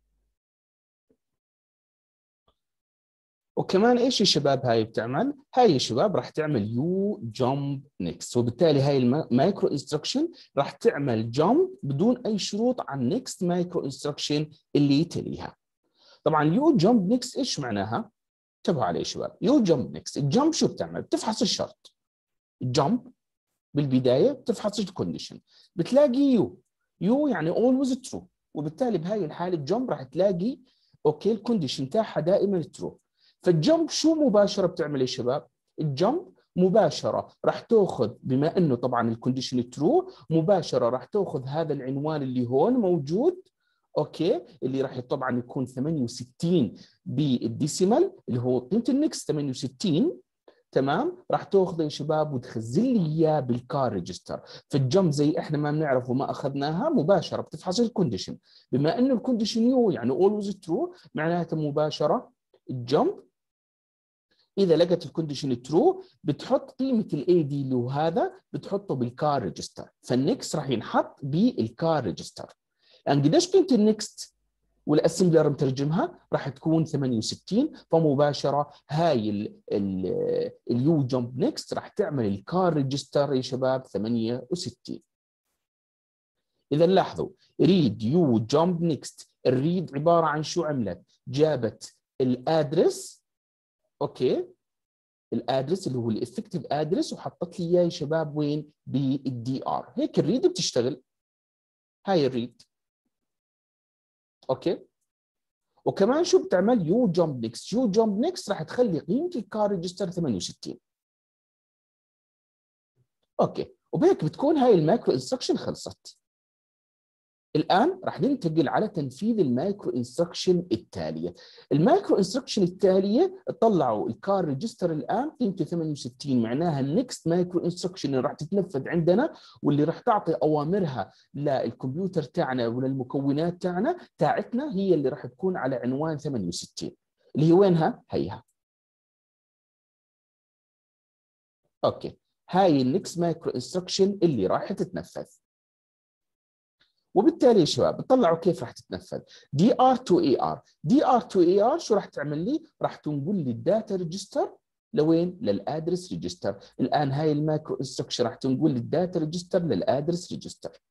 وكمان ايش يا شباب هاي بتعمل؟ هاي يا شباب راح تعمل يو جمب نيكست، وبالتالي هاي المايكرو انستركشن راح تعمل جمب بدون اي شروط عن نيكست مايكرو انستركشن اللي تليها. طبعا يو جمب نيكست ايش معناها؟ انتبهوا عليه يا شباب. يو جمب نيكست، الجمب شو بتعمل؟ بتفحص الشرط. الجمب بالبدايه بتفحص الكونديشن، بتلاقي يو يعني always true، وبالتالي بهاي الحاله الجمب راح تلاقي اوكي الكونديشن تاعها دائما ترو. فالجمب شو مباشره بتعمل يا شباب؟ الجمب مباشره راح تاخذ، بما انه طبعا الكونديشن ترو، مباشره راح تاخذ هذا العنوان اللي هون موجود، اوكي، اللي راح طبعا يكون 68 بالديسيمال اللي هو قيمه النكست 68. تمام، راح تاخذه يا شباب وتخزن لي اياه بالكار ريجستر. في الجمب زي احنا ما بنعرف وما اخذناها مباشره بتفحص الكونديشن، بما انه الكونديشن يو يعني اولويز ترو، معناته مباشره الجمب اذا لقت الكونديشن ترو بتحط قيمه الاي دي اللي هو هذا، بتحطه بالكار ريجستر، فالنكست راح ينحط بالكار ريجستر. يعني قديش قيمه النكست والاسمبلر مترجمها راح تكون 68، فمباشره هاي اليو جمب نيكست راح تعمل الكار ريجستر يا شباب 68. اذا لاحظوا ريد يو جمب نيكست، الريد عباره عن شو عملت؟ جابت الادرس، اوكي، الادرس اللي هو الافكتيف ادرس، وحطت لي اياه يا شباب وين؟ بالدي ار. هيك الريد بتشتغل. هاي الريد اوكي. وكمان شو بتعمل؟ يو جمب نيكست. يو جمب نيكست راح تخلي قيمه الكار ريجستر 68. اوكي، وبهيك بتكون هاي المايكرو انستركشن خلصت. الان راح ننتقل على تنفيذ المايكرو انستركشن التاليه. المايكرو انستركشن التاليه طلعوا الكار ريجستر الان قيمته 68، معناها النكست مايكرو انستركشن اللي راح تتنفذ عندنا واللي راح تعطي اوامرها للكمبيوتر تاعنا وللمكونات تاعتنا هي اللي راح تكون على عنوان 68 اللي هي وينها؟ هيها. اوكي، هاي النكست مايكرو انستركشن اللي راح تتنفذ. وبالتالي يا شباب بتطلعوا كيف راح تتنفذ. دي ار تو اي ار. دي ار تو اي ار شو راح تعمل لي؟ راح تنقل لي الداتا ريجستر لوين؟ للادرس ريجستر. الان هاي المايكرو انستركشن راح تنقل لي الداتا ريجستر للادرس ريجستر.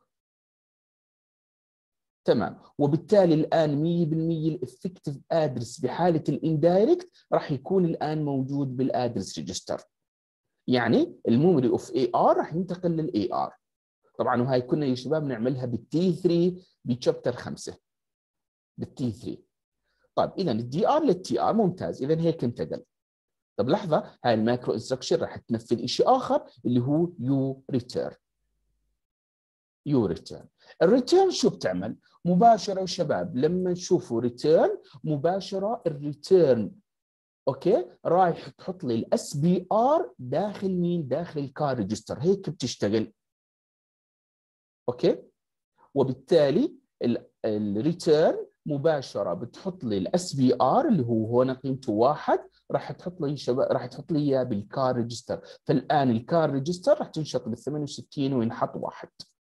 تمام، وبالتالي الان 100% الافكتيف ادرس بحاله الاندايركت راح يكون الان موجود بالادرس ريجستر. يعني الميموري اوف اي ار راح ينتقل للاي ار. طبعا وهي كنا يا شباب نعملها بالتي 3 بشابتر 5 بالتي 3. طيب اذا الدي ار للتي ار ممتاز، اذا هيك انتقل. طب لحظه، هاي المايكرو انستركشن راح تنفذ شيء اخر اللي هو يو ريتيرن. يو ريتيرن. الريتيرن شو بتعمل؟ مباشره يا شباب لما نشوفوا ريتيرن مباشره الريتيرن اوكي رايح تحط لي الاس بي ار داخل مين؟ داخل الكار ريجستر. هيك بتشتغل اوكي. وبالتالي الريتيرن مباشره بتحط لي الاس بي ار اللي هو هنا قيمته 1 راح تحط لي شباب راح تحط لي اياه بالكار ريجستر. فالان الكار ريجستر راح تنشط بال 68 وينحط 1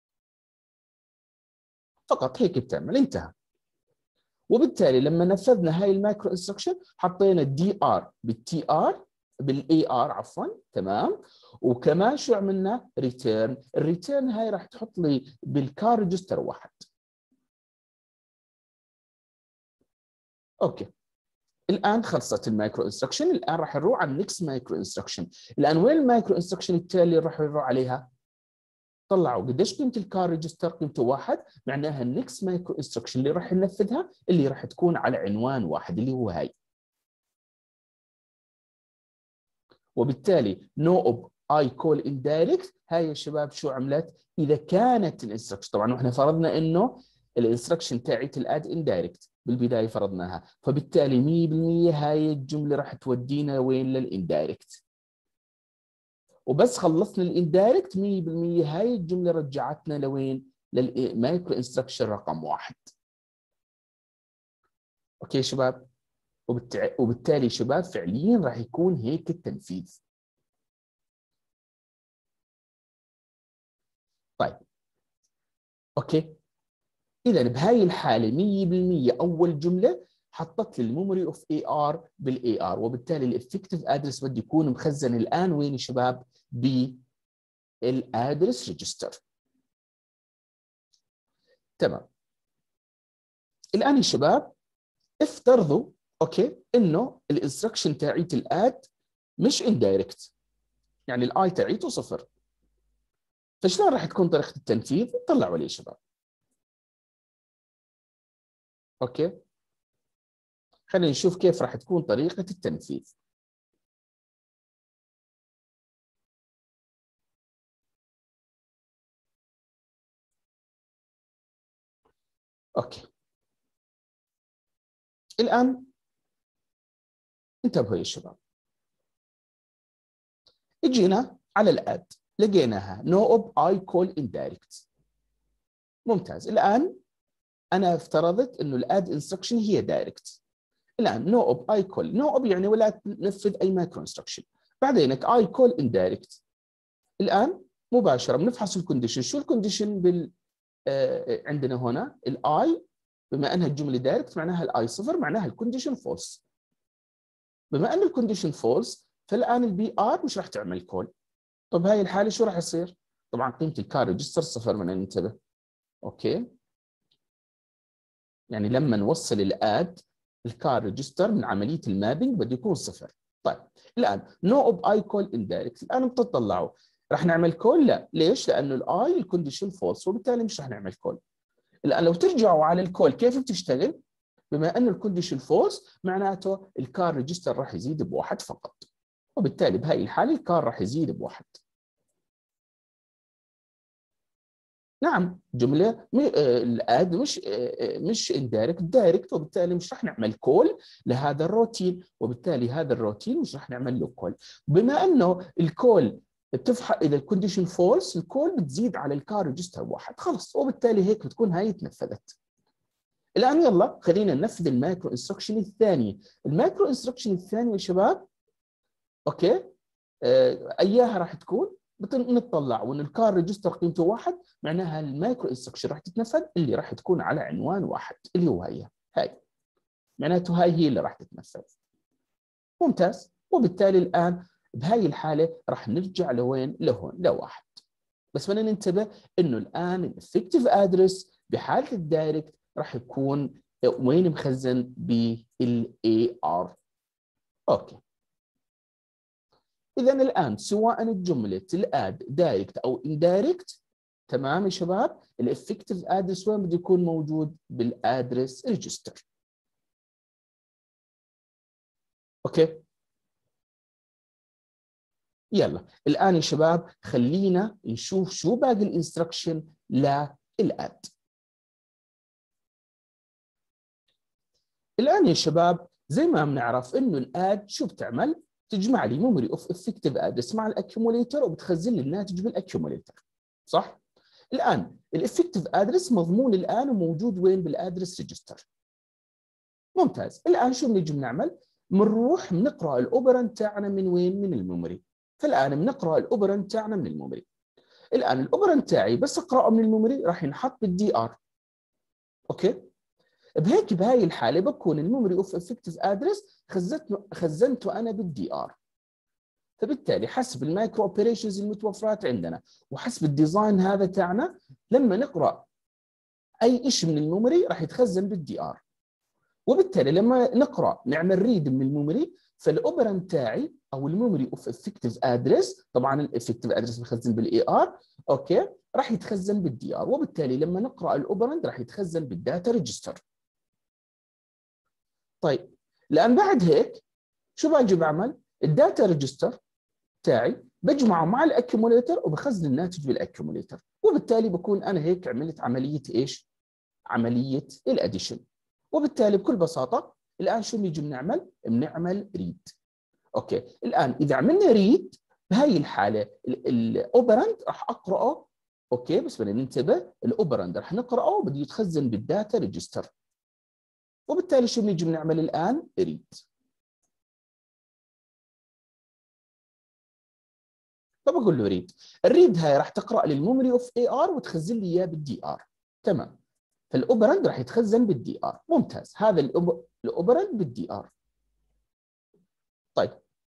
فقط. هيك بتعمل انتهى. وبالتالي لما نفذنا هاي المايكرو انستركشن حطينا الدي ار بالتي ار بالاي ار عفوا تمام. وكمان شو عملنا؟ ريتيرن. الريتيرن هاي راح تحط لي بالكار ريجستر 1 اوكي. الان خلصت المايكرو انستركشن. الان راح نروح على النكست مايكرو انستركشن. الان وين المايكرو انستركشن التالي راح نروح عليها؟ طلعوا قديش قيمه الكار ريجستر؟ قيمته 1. معناها النكست مايكرو انستركشن اللي راح ننفذها اللي راح تكون على عنوان 1 اللي هو هاي. وبالتالي نو اوب اي كول اندايركت هاي يا شباب شو عملت؟ اذا كانت الانستركشن طبعا احنا فرضنا انه الانستركشن تاعت الاد اندايركت بالبدايه فرضناها. فبالتالي 100% هاي الجمله راح تودينا وين؟ للاندايركت. وبس خلصنا الاندايركت 100% هاي الجمله رجعتنا لوين؟ للمايكرو انستركشن رقم 1. اوكي شباب. وبالتالي شباب فعليا راح يكون هيك التنفيذ. طيب اوكي. اذا بهاي الحاله 100% اول جمله حطت لي الميموري اوف اي ار بالاي ار. وبالتالي الافكتيف ادرس بده يكون مخزن الان وين يا شباب؟ بالادرس ريجستر. تمام. الان يا شباب افترضوا اوكي انه الانستركشن تاعيت الاد مش اندايركت، يعني الاي تاعيته 0. فشلون راح تكون طريقه التنفيذ؟ طلعوا لي يا شباب. اوكي خلينا نشوف كيف راح تكون طريقه التنفيذ. اوكي الان انتبهوا يا شباب. اجينا على الاد لقيناها نو اوب اي كول اندايركت. ممتاز. الان انا افترضت انه الاد انستركشن هي دايركت. الان نو اوب اي كول، نو اوب يعني ولا تنفذ اي مايكرو انستركشن. بعدينك اي كول اندايركت. الان مباشره بنفحص الكونديشن. شو الكونديشن عندنا هنا؟ الاي بما انها الجمله دايركت معناها الاي 0 معناها الكونديشن فولس. بما ان الكونديشن فولس فالان البي ار مش راح تعمل كول. طب هاي الحاله شو راح يصير؟ طبعا قيمه الكار ريجستر 0 من ننتبه. اوكي يعني لما نوصل الاد الكار ريجستر من عمليه المابينج بده يكون 0. طيب الان نو اوب اي كول اندايركت. الان بتطلعوا راح نعمل كول؟ لا. ليش؟ لانه الاي الكونديشن فولس وبالتالي مش راح نعمل كول. الان لو ترجعوا على الكول كيف بتشتغل؟ بما انه الكونديشن فولس معناته الكار ريجستر راح يزيد بواحد فقط. وبالتالي بهاي الحاله الكار راح يزيد بواحد. نعم جمله الاد مش اندايركت، دايركت. وبالتالي مش راح نعمل كول لهذا الروتين. وبالتالي هذا الروتين مش راح نعمل له كول. بما انه الكول بتفحص اذا الكونديشن فولس الكول بتزيد على الكار ريجستر 1 خلص. وبالتالي هيك بتكون هاي تنفذت. الان يلا خلينا ننفذ المايكرو انستركشن الثانيه. المايكرو انستركشن الثانيه يا شباب اوكي اياها راح تكون؟ بنطلع وان الكار ريجستر قيمته 1 معناها المايكرو انستركشن راح تتنفذ اللي راح تكون على عنوان 1 اللي هو هاي معناته هاي هي اللي راح تتنفذ. ممتاز. وبالتالي الان بهاي الحاله راح نرجع لوين؟ لهون لواحد. بس بدنا ننتبه انه الان الافكتيف ادرس بحاله الدايركت راح يكون وين؟ مخزن بالاي ار. اوكي اذا الان سواء الجمله الاد دايركت او اندايركت تمام يا شباب الافكتيف ادرس وين بده يكون موجود؟ بالادرس ريجستر. اوكي يلا الان يا شباب خلينا نشوف شو باقي الانستركشن للاد. الان يا شباب زي ما بنعرف انه الاد شو بتعمل؟ تجمع لي ميموري اوف افكتيف ادرس مع الاكيوموليتر وبتخزن لي الناتج بالاكيوموليتر، صح؟ الان الافكتيف ادرس مضمون الان وموجود وين؟ بالادرس ريجستر. ممتاز. الان شو بنيجي بنعمل؟ بنروح بنقرا الاوبرنت تاعنا من وين؟ من الميموري. فالان بنقرا الاوبرنت تاعنا من الميموري. الان الاوبرنت تاعي بس اقراه من الميموري راح ينحط بالدي ار. اوكي؟ بهاي الحاله بكون الميموري اوف افكتيف ادرس خزنته انا بالدي ار. فبالتالي حسب المايكرو اوبريشنز المتوفرات عندنا وحسب الديزاين هذا تاعنا لما نقرا اي شيء من الميموري راح يتخزن بالدي ار. وبالتالي لما نقرا نعمل ريد من الميموري فالاوبرنت تاعي او الميموري اوف افكتيف ادرس، طبعا الافكتيف ادرس بخزن بالاي ار، اوكي، راح يتخزن بالدي ار. وبالتالي لما نقرا الاوبرنت راح يتخزن بالداتا ريجستر. طيب الان بعد هيك شو باجي بعمل؟ الداتا ريجستر تاعي بجمعه مع الاكيوموليتر وبخزن الناتج بالاكيوموليتر. وبالتالي بكون انا هيك عملت عمليه ايش؟ عمليه الاديشن. وبالتالي بكل بساطه الان شو بنيجي بنعمل؟ بنعمل ريد. اوكي، الان اذا عملنا ريد بهي الحاله الاوبرند راح اقراه. اوكي، بس بدنا ننتبه الاوبرند راح نقراه وبده يتخزن بالداتا ريجستر. وبالتالي شو بنيجي بنعمل الان؟ ريد. فبقول له ريد. الريد هاي راح تقرا لي الميموري اوف اي ار وتخزن لي اياه بالدي ار. تمام. فالاوبرند راح يتخزن بالدي ار. ممتاز. هذا الاوبرند بالدي ار. طيب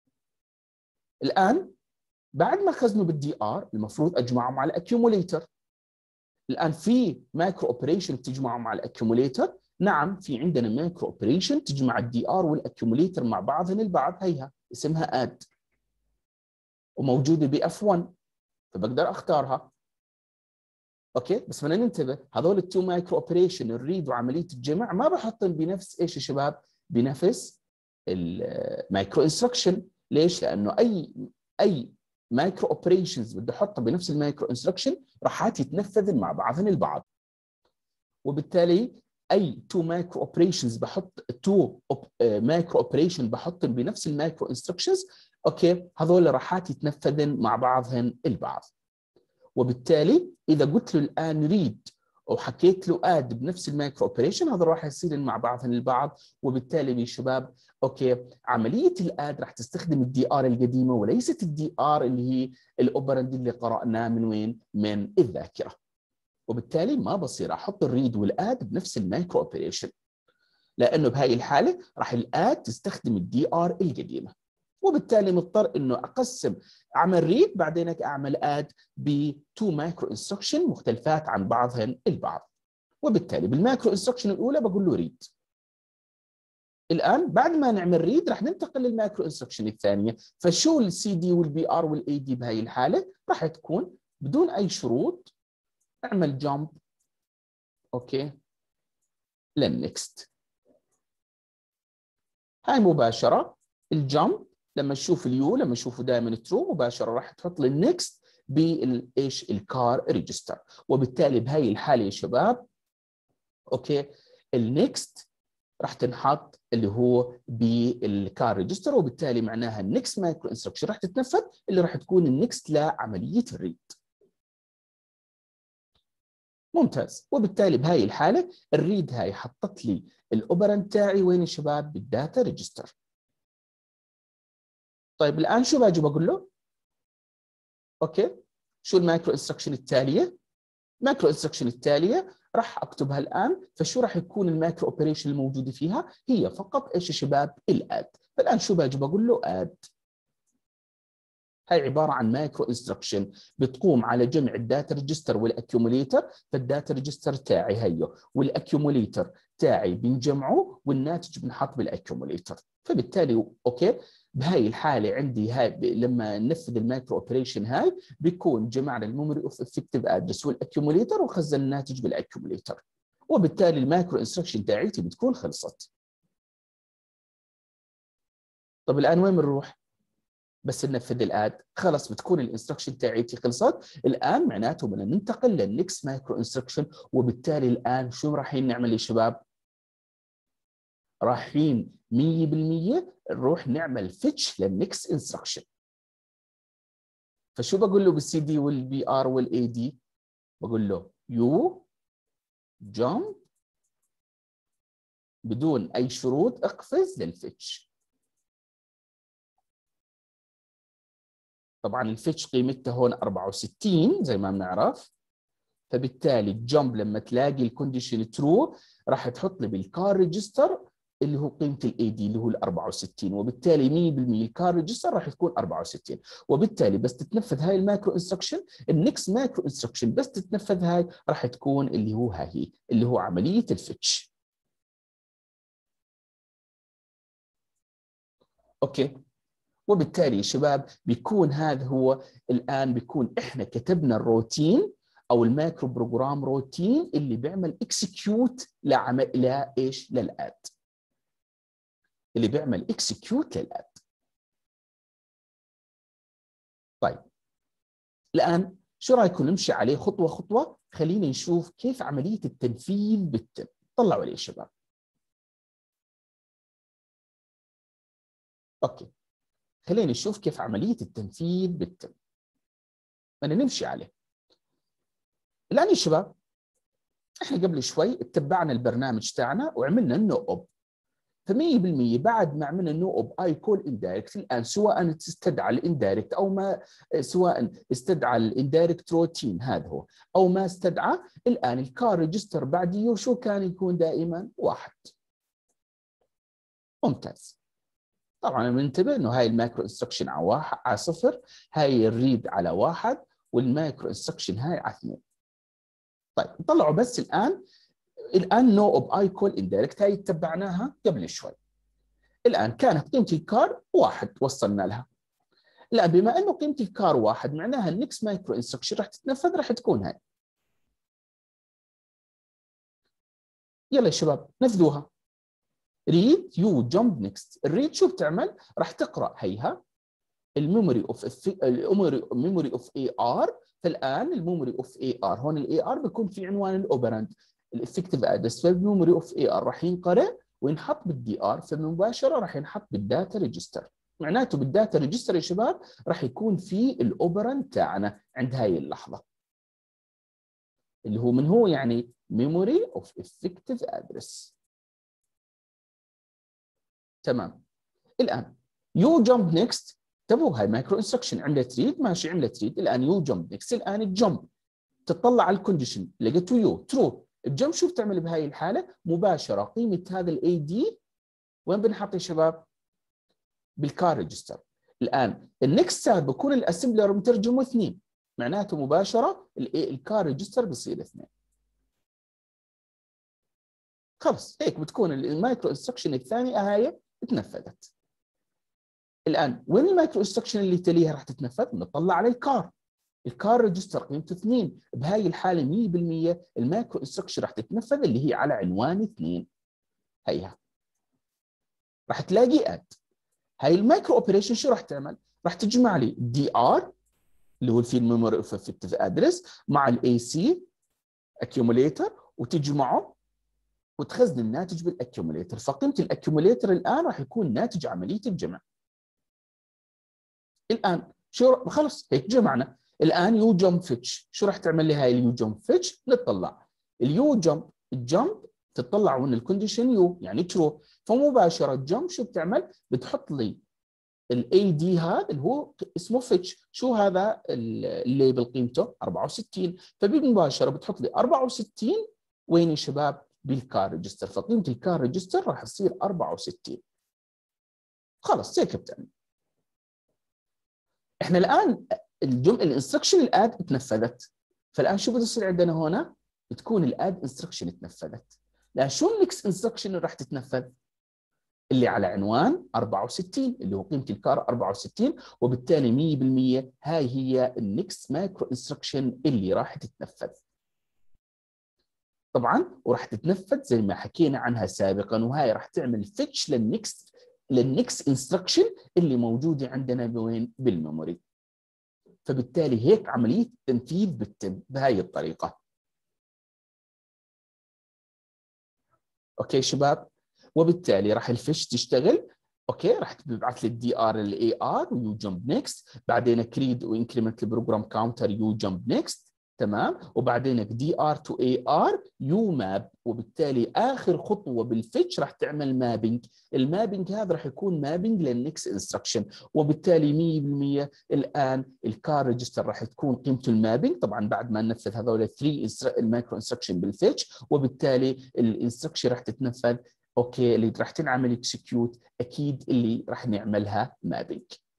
الان بعد ما خزنه بالدي ار المفروض اجمعه مع الاكيوموليتر. الان في مايكرو اوبريشن تجمعه مع الاكيوموليتر. نعم في عندنا مايكرو اوبريشن تجمع الدي ار والاكيوموليتر مع بعضهم البعض، هيها اسمها اد وموجوده باف 1 فبقدر اختارها. اوكي، بس بدنا ننتبه هذول التو مايكرو اوبريشن الريد وعمليه الجمع ما بحطهم بنفس ايش يا شباب؟ بنفس المايكرو انستركشن. ليش؟ لانه اي مايكرو اوبريشنز بدي احطها بنفس المايكرو انستركشن راح يتنفذن مع بعضهم البعض. وبالتالي اي تو مايكرو اوبريشنز بحط تو مايكرو اوبريشن بحطهم بنفس المايكرو انستركشنز، اوكي، هذول راح يتنفذن مع بعضهم البعض. وبالتالي اذا قلت له الان ريد وحكيت له اد بنفس المايكرو اوبريشن هذا راح يصير مع بعضهم البعض. وبالتالي يا شباب اوكي عمليه الاد راح تستخدم الدي ار القديمه وليست الدي ار اللي هي الاوبرند اللي قراناه من وين؟ من الذاكره. وبالتالي ما بصير احط الريد والاد بنفس المايكرو اوبريشن لانه بهاي الحاله راح الاد تستخدم الدي ار القديمه. وبالتالي مضطر انه اقسم اعمل ريد بعدين اعمل اد بتو مايكرو انستركشن مختلفات عن بعضهن البعض. وبالتالي بالمايكرو انستركشن الاولى بقول له ريد. الان بعد ما نعمل ريد راح ننتقل للمايكرو انستركشن الثانيه. فشو السي دي والبي ار والاي دي بهاي الحاله؟ راح تكون بدون اي شروط اعمل جامب اوكي للنكست. هاي مباشره الجامب لما تشوف اليو لما تشوفه دائما ترو مباشره راح تحط لي النكست بالايش؟ الكار ريجستر. وبالتالي بهاي الحاله يا شباب اوكي النكست راح تنحط اللي هو بالكار ريجستر. وبالتالي معناها النكست مايكرو انستركشن راح تتنفذ اللي راح تكون النكست لعمليه الريد. ممتاز. وبالتالي بهاي الحاله الريد هاي حطت لي الاوبرنت تاعي وين يا شباب؟ بالداتا ريجستر. طيب الان شو باجي بقول له؟ اوكي شو المايكرو انستركشن التاليه؟ المايكرو انستركشن التاليه راح اكتبها الان. فشو راح يكون المايكرو اوبريشن الموجوده فيها؟ هي فقط ايش يا شباب؟ الاد. فالان شو باجي بقول له؟ اد. هاي عباره عن مايكرو انستركشن بتقوم على جمع الداتا ريجستر والاكيوموليتر. فالداتا ريجستر تاعي هيو والاكيوموليتر تاعي بنجمعه والناتج بنحط بالاكيوموليتر. فبالتالي اوكي بهاي الحاله عندي هاي لما ننفذ المايكرو اوبريشن هاي بيكون جمعنا الميموري اوف افكتيف ادرس والاكيوموليتر وخزن الناتج بالاكيوموليتر. وبالتالي المايكرو انستركشن تاعيتي بتكون خلصت. طب الان وين بنروح؟ بس ننفذ الاد خلص بتكون الانستركشن تاعتي خلصت. الان معناته بدنا ننتقل للنكست مايكرو انستركشن، وبالتالي الان شو رايحين نعمل يا شباب؟ رايحين 100% نروح نعمل فيتش للنكست انستركشن. فشو بقول له بالسي دي والبي ار والاي دي؟ بقول له يو جامب بدون اي شروط اقفز للفيتش. طبعا الفيتش قيمته هون 64 زي ما بنعرف، فبالتالي الجمب لما تلاقي الكونديشن ترو راح تحط لي بالكار ريجستر اللي هو قيمه الاي دي اللي هو ال 64، وبالتالي 100% الكار ريجستر راح تكون 64. وبالتالي بس تتنفذ هاي المايكرو انستركشن، النكست مايكرو انستركشن بس تتنفذ هاي راح تكون اللي هو هاي اللي هو عمليه الفيتش. اوكي، وبالتالي يا شباب بيكون هذا هو الان بيكون احنا كتبنا الروتين او المايكرو بروجرام روتين اللي بيعمل اكسكيوت لايش؟ للاد، اللي بيعمل اكسكيوت للاد. طيب الان شو رايكم نمشي عليه خطوه خطوه؟ خلينا نشوف كيف عمليه التنفيذ بتتم. طلعوا لي يا شباب. اوكي، خلينا نشوف كيف عمليه التنفيذ بتتم. بدنا نمشي عليه. الان يا شباب احنا قبل شوي اتبعنا البرنامج تاعنا وعملنا النو اوب. ف100% بعد ما عملنا نو اوب اي كول اندايركت، الان سواء استدعى الاندايركت او ما، سواء استدعى الاندايركت روتين هذا هو او ما استدعى، الان الكار ريجستر بعديه شو كان يكون دائما؟ 1. ممتاز. طبعا بننتبه انه هاي المايكرو انستركشن على 1 على 0، هاي الريد على 1، والمايكرو انستركشن هاي على 2. طيب نطلعوا بس الان نو اوب اي كول اندايركت هاي اتبعناها قبل شوي. الان كانت قيمه الكار 1 وصلنا لها. لا، بما انه قيمه الكار 1 معناها النكست مايكرو انستركشن راح تتنفذ، راح تكون هاي. يلا يا شباب نفذوها. ريد يو جمب نكست. الريد شو بتعمل؟ راح تقرا هيها الميموري اوف اي ار. فالان الميموري اوف اي ار هون الاي ار بيكون في عنوان الاوبرند الافكتيف ادرس، فالميموري اوف اي ار راح ينقرا وينحط بالدي ار، فمباشره راح ينحط بالداتا ريجستر. معناته بالداتا ريجستر يا شباب راح يكون في الاوبرند تاعنا عند هاي اللحظه اللي هو من هو يعني ميموري اوف افكتيف ادرس. تمام. الان يو جمب نيكست. انتبهوا هاي مايكرو انستركشن عملت ريد، ماشي عملت ريد. الان يو جمب نيكست، الان الجمب تطلع على الكونديشن لقيته يو ترو. الجمب شو بتعمل بهاي الحاله؟ مباشره قيمه هذا الاي دي وين بنحط يا شباب؟ بالكار ريجستر. الان النكست ساد بكون الاسمبلر مترجمه 2، معناته مباشره الكار ريجستر بصير 2. خلص هيك بتكون المايكرو انستركشن الثانيه هاي تنفذت. الان وين المايكرو انستركشن اللي تليها راح تتنفذ؟ بنطلع على الكار ريجستر قيمته 2. بهاي الحاله 100% المايكرو انستركشن راح تتنفذ اللي هي على عنوان 2. هيها راح تلاقي اد. هاي المايكرو اوبريشن شو راح تعمل؟ راح تجمع لي دي ار اللي هو في الميموري اوف افكتيف ادرس مع الاي سي اكيوميليتر، وتجمعه وتخزن الناتج بالاكيوميليتر. فقيمه الاكيوميليتر الان راح يكون ناتج عمليه الجمع. الان شو خلص هيك جمعنا. الان يو جمب فيتش شو راح تعمل لي هاي اليو جمب فيتش؟ نطلع اليو جمب، الجمب تطلع وين الكونديشن يو يعني ترو، فمباشره الجمب شو بتعمل؟ بتحط لي الاي دي هذا اللي هو اسمه فيتش. شو هذا الليبل قيمته؟ 64. فبالمباشره بتحط لي 64 وين يا شباب؟ بالكار ريجستر. فقيمه الكار ريجستر راح تصير 64. خلص هيك بتعمل. احنا الان الانستركشن الاد اتنفذت. فالان شو بده يصير عندنا هنا؟ بتكون الاد انستركشن اتنفذت. لا، شو النكست انستركشن اللي راح تتنفذ؟ اللي على عنوان 64 اللي هو قيمه الكار 64، وبالتالي 100% هاي هي النكست مايكرو انستركشن اللي راح تتنفذ. طبعا وراح تتنفذ زي ما حكينا عنها سابقا، وهاي راح تعمل فيتش للنكست للنكست انستركشن اللي موجوده عندنا بوين؟ بالميموري. فبالتالي هيك عمليه التنفيذ بتتم بهاي الطريقه. اوكي شباب، وبالتالي راح الفيش تشتغل. اوكي، راح تبعث لي الدي ار الاي ار ويو جمب نيكست، بعدين كريد وانكريمنت البروجرام كاونتر يو جمب نيكست، تمام، وبعدين دي ار تو اي ار يو ماب. وبالتالي اخر خطوه بالفيتش راح تعمل مابينج. المابينج هذا راح يكون مابينج للنكست انستركشن، وبالتالي 100% الان الكار ريجستر راح تكون قيمته المابينج طبعا بعد ما ننفذ هذول 3 المايكرو انستركشن بالفيتش، وبالتالي الانستركشن راح تتنفذ. اوكي، اللي راح تنعمل اكسكيوت اكيد اللي راح نعملها مابينج.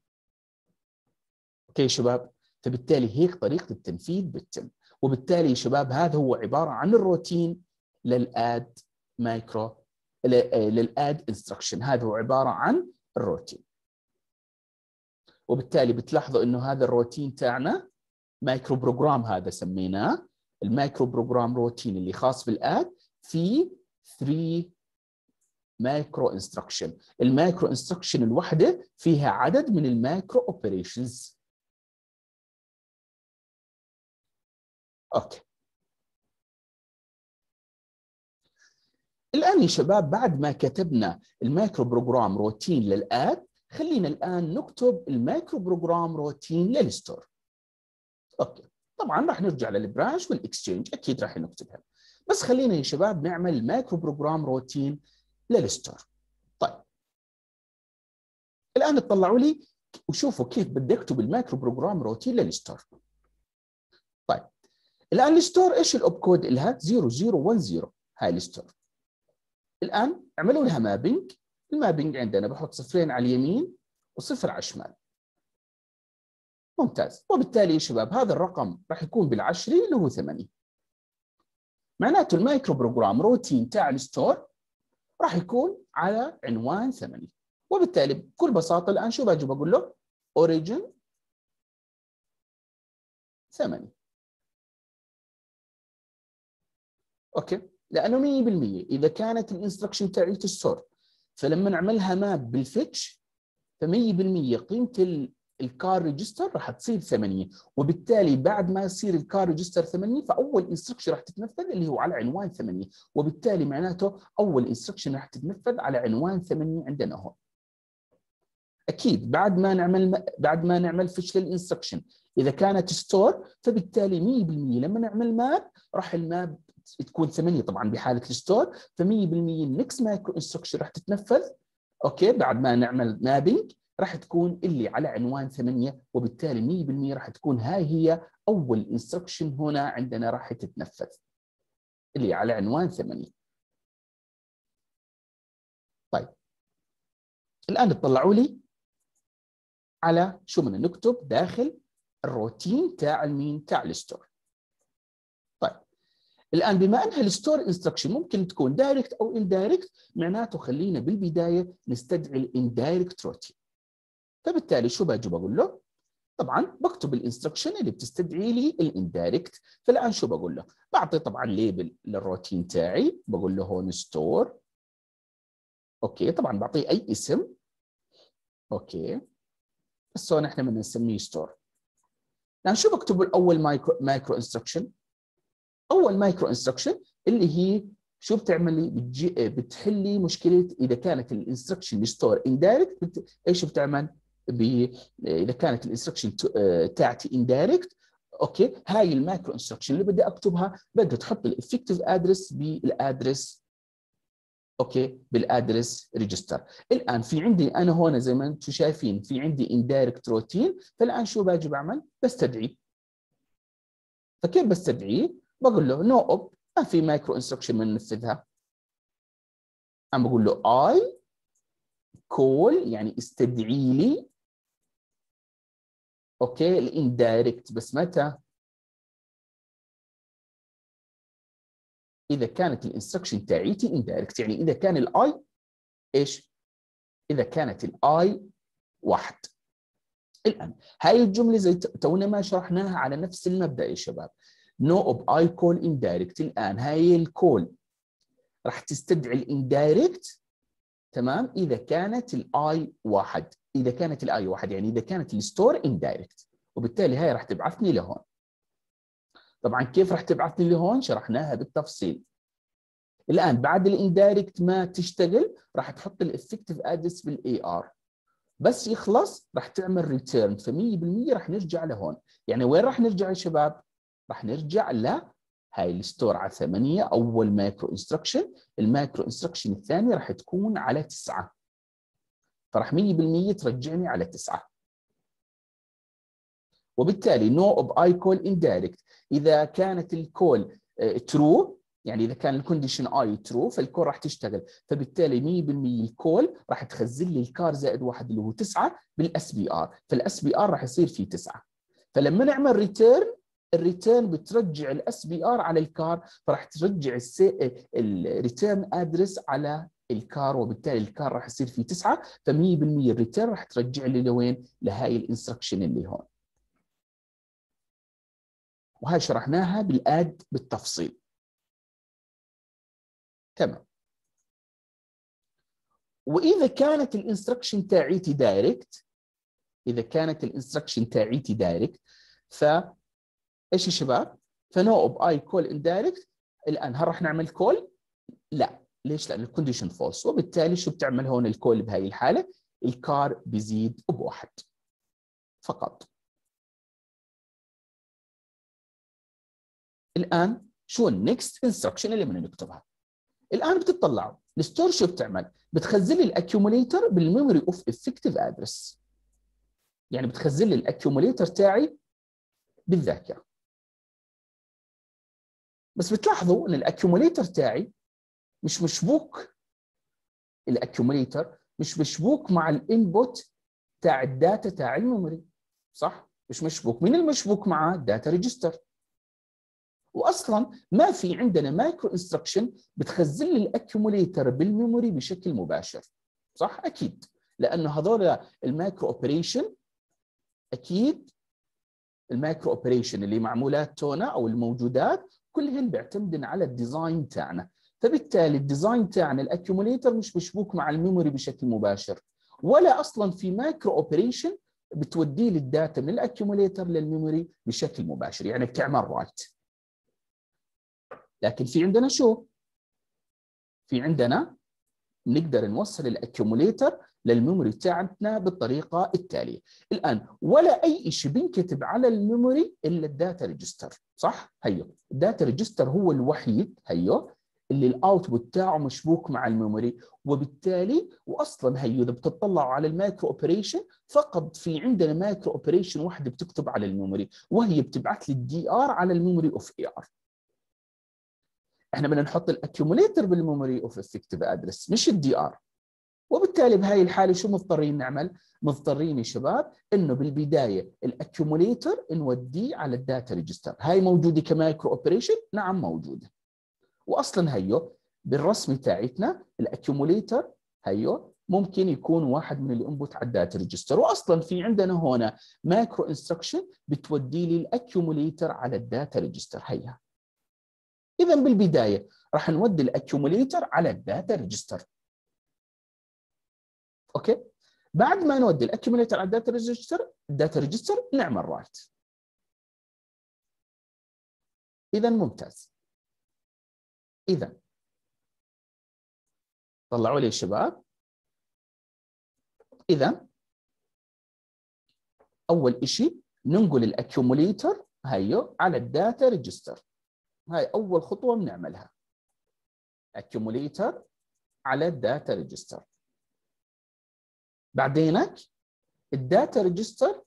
اوكي شباب، فبالتالي هيك طريقه التنفيذ بتتم. وبالتالي شباب هذا هو عباره عن الروتين للاد مايكرو للاد انستركشن، هذا هو عباره عن الروتين. وبالتالي بتلاحظوا انه هذا الروتين تاعنا مايكرو بروجرام، هذا سميناه المايكرو بروجرام روتين اللي خاص بالاد، في 3 مايكرو انستركشن. المايكرو انستركشن الوحده فيها عدد من المايكرو اوبريشنز. اوكي، الان يا شباب بعد ما كتبنا المايكرو بروجرام روتين للاد، خلينا الان نكتب المايكرو بروجرام روتين للستور. اوكي، طبعا راح نرجع للبرانش والاكسشينج، اكيد راح نكتبها، بس خلينا يا شباب نعمل مايكرو بروجرام روتين للستور. طيب الان اطلعوا لي وشوفوا كيف بدي اكتب المايكرو بروجرام روتين للستور. طيب الان الستور ايش الاوب كود لها؟ 0010، هاي الستور. الان اعملوا لها مابينج. المابينج عندنا بحط صفرين على اليمين وصفر على الشمال. ممتاز. وبالتالي يا شباب هذا الرقم راح يكون بالعشري اللي هو 8. معناته المايكرو بروجرام روتين تاع الستور راح يكون على عنوان 8. وبالتالي بكل بساطه الان شو باجي بقول له؟ اوريجن 8. اوكي، لانه 100% اذا كانت الانستركشن تاعت الستور فلما نعملها ماب بالفيتش ف100% قيمه الكار ريجستر راح تصير 8. وبالتالي بعد ما يصير الكار ريجستر 8 فاول انستركشن راح تتنفذ اللي هو على عنوان 8. وبالتالي معناته اول انستركشن راح تتنفذ على عنوان 8 عندنا هون. اكيد بعد ما نعمل فيتش للانستركشن اذا كانت ستور فبالتالي 100% لما نعمل ماب راح الماب تكون 8 طبعا بحاله الستور، ف100% النكست مايكرو انستركشن راح تتنفذ. اوكي، بعد ما نعمل مابينج راح تكون اللي على عنوان 8. وبالتالي 100% راح تكون هاي هي اول انستركشن هنا عندنا راح تتنفذ اللي على عنوان 8. طيب الان اطلعوا لي على شو بدنا نكتب داخل الروتين تاع المين؟ تاع الستور. طيب الان بما انها الستور انستركشن ممكن تكون دايركت او اندايركت، معناته خلينا بالبدايه نستدعي الاندايركت روتين. فبالتالي شو باجي بقول له؟ طبعا بكتب الانستركشن اللي بتستدعي لي الاندايركت. فالان شو بقول له؟ بعطي طبعا ليبل للروتين تاعي، بقول له هون ستور. اوكي، طبعا بعطيه اي اسم. اوكي، بس هون احنا بدنا نسميه ستور. الان شو بكتب الاول مايكرو انستركشن؟ اول مايكرو انستركشن اللي هي شو بتعمل لي؟ بتحل لي مشكله اذا كانت الانستركشن ستور اندايركت ايش بتعمل؟ اذا كانت الانستركشن تاعتي اندايركت، اوكي، هاي المايكرو انستركشن اللي بدي اكتبها بدي تحط الافكتيف ادرس بالادرس، اوكي، بالادرس ريجستر. الان في عندي انا هون زي ما انتم شايفين في عندي اندايركت روتين، فالان شو باجي بعمل؟ بستدعي. فكيف بستدعيه؟ بقول له نو اوب، ما في مايكرو انستركشن بننفذها. عم بقول له اي كول يعني استدعي لي، اوكي، الاندايركت. بس متى؟ اذا كانت الانستركشن تاعيتي اندايركت، يعني اذا كان الاي ايش؟ اذا كانت الاي 1. الان هاي الجمله زي تونا ما شرحناها على نفس المبدا يا شباب. نو اوب اي كول اندايركت. الان هاي الكول راح تستدعي الاندايركت، تمام اذا كانت الاي 1، اذا كانت الاي 1 يعني اذا كانت الستور اندايركت، وبالتالي هاي راح تبعثني لهون. طبعا كيف راح تبعثني لهون شرحناها بالتفصيل. الان بعد الاندايركت ما تشتغل راح تحط الافكتيف ادرس بالاي ار، بس يخلص راح تعمل ريتيرن، ف100% راح نرجع لهون. يعني وين راح نرجع يا شباب؟ راح نرجع هاي الستور على 8 اول مايكرو انستركشن، المايكرو انستركشن الثاني راح تكون على 9، فراح 100% ترجعني على 9. وبالتالي نو اوف اي كول اندايركت، اذا كانت الكول ترو، يعني اذا كان الكونديشن اي ترو فالكول راح تشتغل، فبالتالي 100% الكول راح تخزن لي الكار زائد 1 اللي هو 9 بالاس بي ار، فالاس بي ار راح يصير فيه 9. فلما نعمل ريتيرن، الريتيرن بترجع الاس بي ار على الكار، فراح ترجع الريتيرن ادرس على الكار، وبالتالي الكار راح يصير فيه 9، ف100% الريتيرن راح ترجع لي لوين؟ لهاي الانستركشن اللي هون. وهي شرحناها بالاد بالتفصيل. تمام. واذا كانت الانستركشن تاعيتي دايركت، اذا كانت الانستركشن تاعيتي دايركت، ايش يا شباب؟ فنو اوف اي كول اندايركت. الان هل راح نعمل كول؟ لا. ليش؟ لان الكونديشن فولس، وبالتالي شو بتعمل هون الكول بهاي الحاله؟ الكار بيزيد بواحد فقط. الان شو النكست انستركشن اللي بدنا نكتبها؟ الان بتطلعوا الستور شو بتعمل؟ بتخزن لي الاكيوميليتر بالميموري اوف افكتيف ادرس، يعني بتخزن لي الاكيوميليتر تاعي بالذاكره. بس بتلاحظوا ان الاكيوميليتر تاعي مش مشبوك، الاكيوميليتر مش مشبوك مع الانبوت تاع الداتا تاع الميموري، صح؟ مش مشبوك. مين المشبوك معاه؟ الداتا ريجستر. واصلا ما في عندنا مايكرو انستركشن بتخزن لي الاكيوميليتر بالميموري بشكل مباشر، صح؟ اكيد، لانه هذول المايكرو اوبريشن، اكيد المايكرو اوبريشن اللي معمولات تونا او الموجودات كلهن بيعتمدن على الديزاين تاعنا، فبالتالي الديزاين تاعنا الاكيوميليتر مش مشبوك مع الميموري بشكل مباشر، ولا اصلا في مايكرو اوبريشن بتودي لي الداتا من الاكيوميليتر للميموري بشكل مباشر، يعني بتعمل رايت. لكن في عندنا شو؟ في عندنا نقدر نوصل الاكيوميليتر للميموري تاعتنا بالطريقه التاليه. الان ولا اي شيء بينكتب على الميموري الا الداتا ريجستر، صح؟ هيو الداتا ريجستر هو الوحيد هيو اللي الاوتبوت تاعه مشبوك مع الميموري، وبالتالي واصلا هيو اذا بتطلعوا على المايكرو اوبريشن فقط في عندنا مايكرو اوبريشن واحده بتكتب على الميموري، وهي بتبعث لي الدي ار على الميموري اوف اي ار. احنا بدنا نحط الاكيوميليتر بالميموري اوف افكتيف ادرس مش الدي ار، وبالتالي بهاي الحاله شو مضطرين نعمل؟ مضطرين يا شباب انه بالبدايه الاكيوميليتر نوديه على الداتا ريجستر. هاي موجوده كمايكرو اوبريشن؟ نعم موجوده. واصلا هيو بالرسم تاعتنا الاكيوميليتر هيو ممكن يكون واحد من الانبوت على الداتا ريجستر، واصلا في عندنا هنا مايكرو انستركشن بتودي لي الاكيوميليتر على الداتا ريجستر. هيها اذا بالبدايه راح نودي الاكيوميليتر على الداتا ريجستر. اوكي، بعد ما نودي الاكيوميليتر على الداتا ريجستر نعمل رايت. اذا ممتاز. اذا طلعوا لي الشباب، اذا اول شيء ننقل الاكيوميليتر هيو على الداتا ريجستر، هاي اول خطوه بنعملها، اكيوميليتر على الداتا ريجستر. بعدينك الداتا ريجستر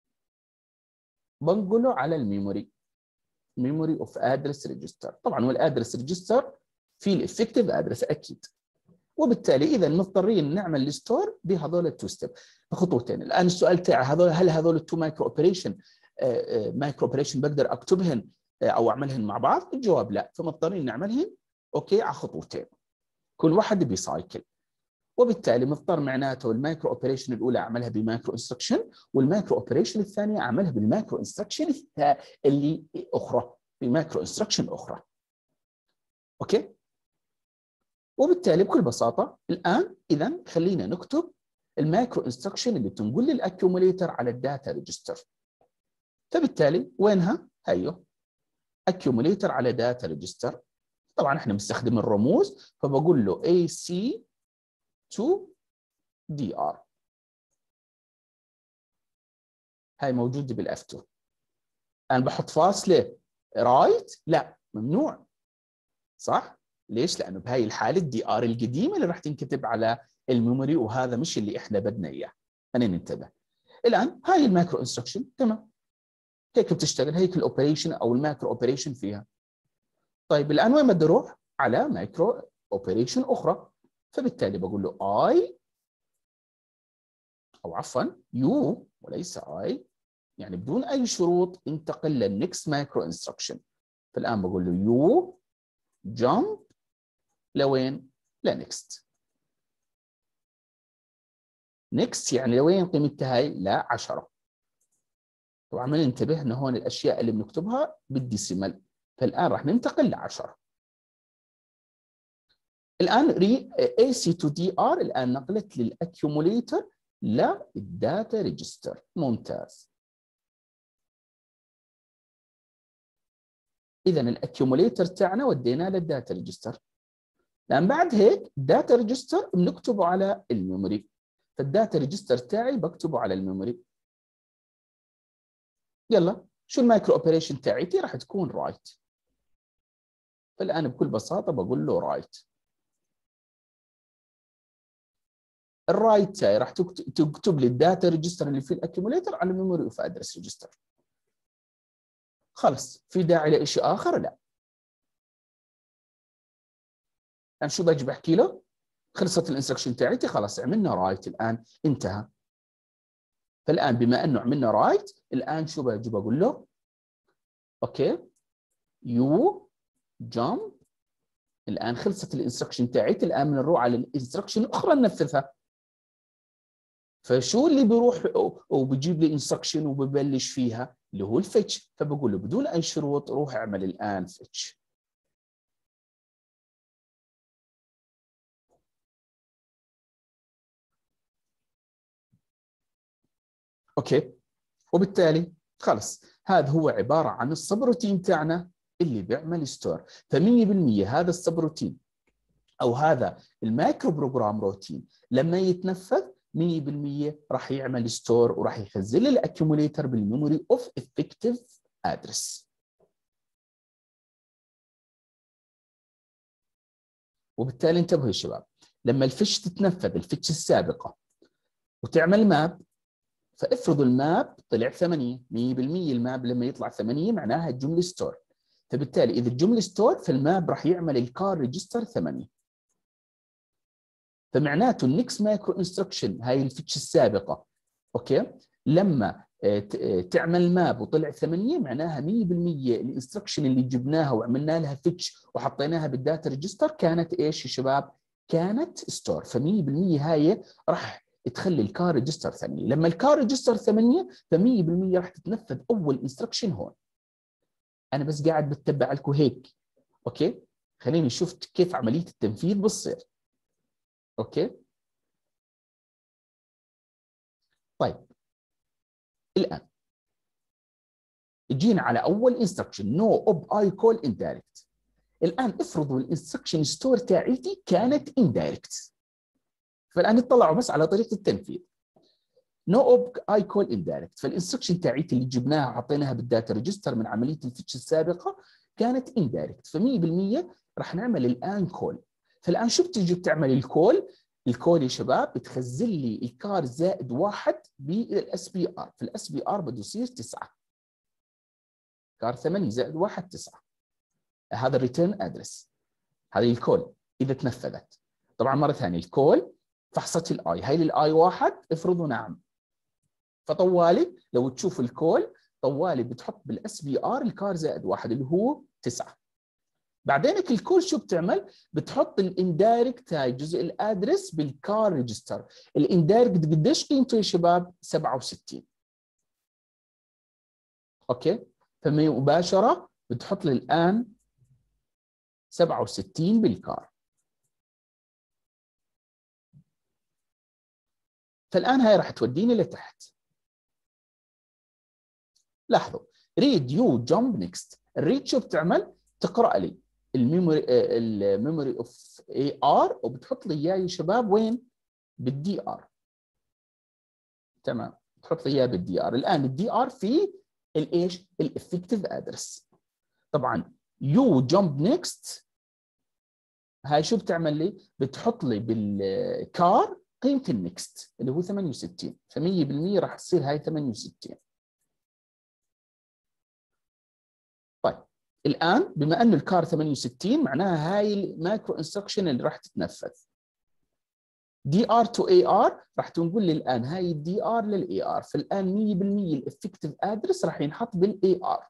بنقله على الميموري، ميموري اوف ادرس ريجستر. طبعا والادرس ريجستر في الافكتيف ادرس اكيد، وبالتالي اذا مضطرين نعمل الستور بهذول التو ستيب بخطوتين. الان السؤال تاعي هل هذول التو مايكرو اوبريشن بقدر اكتبهن او اعملهن مع بعض؟ الجواب لا، فمضطرين نعملهن اوكي على خطوتين كل واحد بسايكل. وبالتالي مضطر معناته المايكرو اوبريشن الاولى اعملها بمايكرو انستركشن، والمايكرو اوبريشن الثانيه اعملها بالمايكرو انستركشن اللي اخرى، بمايكرو انستركشن اخرى. اوكي؟ وبالتالي بكل بساطه الان اذا خلينا نكتب المايكرو انستركشن اللي تنقل لي الاكيوميليتر على الداتا ريجستر. فبالتالي وينها؟ هيو اكيوميليتر على داتا ريجستر. طبعا احنا مستخدم الرموز، فبقول له AC to DR. هاي موجوده بالاف 2. انا بحط فاصله رايت؟ لا، ممنوع. صح؟ ليش؟ لانه بهاي الحاله الدي ار القديمه اللي راح تنكتب على الميموري، وهذا مش اللي احنا بدنا اياه. خلينا ننتبه. الان هاي الماكرو انستركشن تمام، هيك بتشتغل، هيك الاوبريشن او الماكرو اوبريشن فيها. طيب الان وين بدي اروح؟ على مايكرو اوبريشن اخرى. فبالتالي بقول له اي، او عفوا يو وليس اي، يعني بدون اي شروط انتقل للنكست مايكرو انستركشن. فالان بقول له يو جامب لوين؟ لنكست. نكست يعني لوين قيمتها هاي؟ لا 10. طبعا ما ننتبه انه هون الاشياء اللي بنكتبها بالديسيمال، فالان راح ننتقل ل 10. الان AC to DR الان نقلت للاكيوموليتر للداتا ريجستر. ممتاز. اذا الاكيوموليتر تاعنا وديناه للداتا ريجستر. الان بعد هيك الداتا ريجستر بنكتبه على الميموري، فالداتا ريجستر تاعي بكتبه على الميموري. يلا شو المايكرو اوبريشن تاعتي؟ راح تكون رايت. فالان بكل بساطه بقول له رايت. الرايت تاعي راح تكتب لي الداتا ريجستر اللي في الاكيوميليتر على الميموري اوف ادرس ريجستر. خلص، في داعي لشيء اخر؟ لا. انا شو بجي بحكي له؟ خلصت الانستركشن تاعتي، خلاص عملنا رايت، الان انتهى. فالان بما انه عملنا رايت، الان شو بجي بقول له؟ اوكي يو جامب. الان خلصت الانستركشن تاعتي، الان بنروح على الانستركشن الاخرى ننفذها. فشو اللي بيروح وبجيب لي انستركشن وببلش فيها؟ اللي هو الفتش. فبقول له بدون اي شروط روح اعمل الان فتش. اوكي. وبالتالي خلص هذا هو عباره عن السبروتين تاعنا اللي بيعمل ستور. ف100% هذا السبروتين او هذا المايكرو بروجرام روتين لما يتنفذ 100% راح يعمل ستور وراح يخزن لي الاكيوميليتر بالميموري اوف افكتيف ادرس. وبالتالي انتبهوا يا شباب، لما الفش تتنفذ الفش السابقه وتعمل ماب، فافرضوا الماب طلع 8، 100% الماب لما يطلع 8 معناها الجمله ستور. فبالتالي اذا الجمله ستور فالماب راح يعمل الكار ريجستر 8. فمعناته النكست مايكرو انستركشن هاي الفتش السابقه، اوكي، لما تعمل ماب وطلع 8 معناها 100% الانستركشن اللي جبناها وعملنا لها فتش وحطيناها بالداتا ريجستر كانت ايش يا شباب؟ كانت ستور. ف100% هاي راح تخلي الكار ريجستر 8. لما الكار ريجستر 8 ف100% راح تتنفذ اول انستركشن هون. انا بس قاعد بتبع لكم هيك، اوكي؟ خليني نشوف كيف عمليه التنفيذ بتصير. اوكي؟ طيب الان جينا على اول انستركشن نو اوب اي كول اندايركت. الان افرضوا الانستركشن ستور تاعتي كانت اندايركت، فالان اطلعوا بس على طريقه التنفيذ. نو اوب اي كول اندايركت، فالانستركشن تاعتي اللي جبناها وحطيناها بالداتا ريجستر من عمليه الفتش السابقه كانت اندايركت، ف100% راح نعمل الان كول. فالان شو بتيجي بتعمل الكول؟ الكول يا شباب بتخزن لي الكار زائد 1 بالاس بي ار، فالاس بي ار بده يصير 9. كار 8 زائد 1 9. هذا الريتيرن ادرس، هذه الكول اذا تنفذت. طبعا مره ثانيه الكول فحصت الاي، هاي الاي 1 افرضوا نعم، فطوالي لو تشوف الكول طوالي بتحط بالاس بي ار الكار زائد 1 اللي هو 9. بعدين الكول شو بتعمل؟ بتحط الاندايركت هاي جزء الادرس بالكار ريجستر. الاندايركت قديش قيمته يا شباب؟ 67. اوكي، فمباشره بتحط لي الان 67 بالكار. فالان هاي راح توديني لتحت. لاحظوا ريد يو جامب نيكست، الريد شو بتعمل؟ تقرا لي الميموري اوف اي ار وبتحط لي اياه يا شباب وين؟ بالدي ار. تمام، تحط لي اياه بالدي ار. الان الدي ار في الايش؟ الافكتيف ادرس. طبعا يو جامب نيكست هاي شو بتعمل لي؟ بتحط لي بالكار قيمه النكست اللي هو 68، ف100% راح تصير هاي 68. طيب الان بما انه الكار 68 معناها هاي المايكرو انستركشن اللي راح تتنفذ. دي ار تو اي ار راح تنقل لي الان هاي الدي ار للاي ار، فالان 100% الافكتيف ادرس راح ينحط بالاي ار.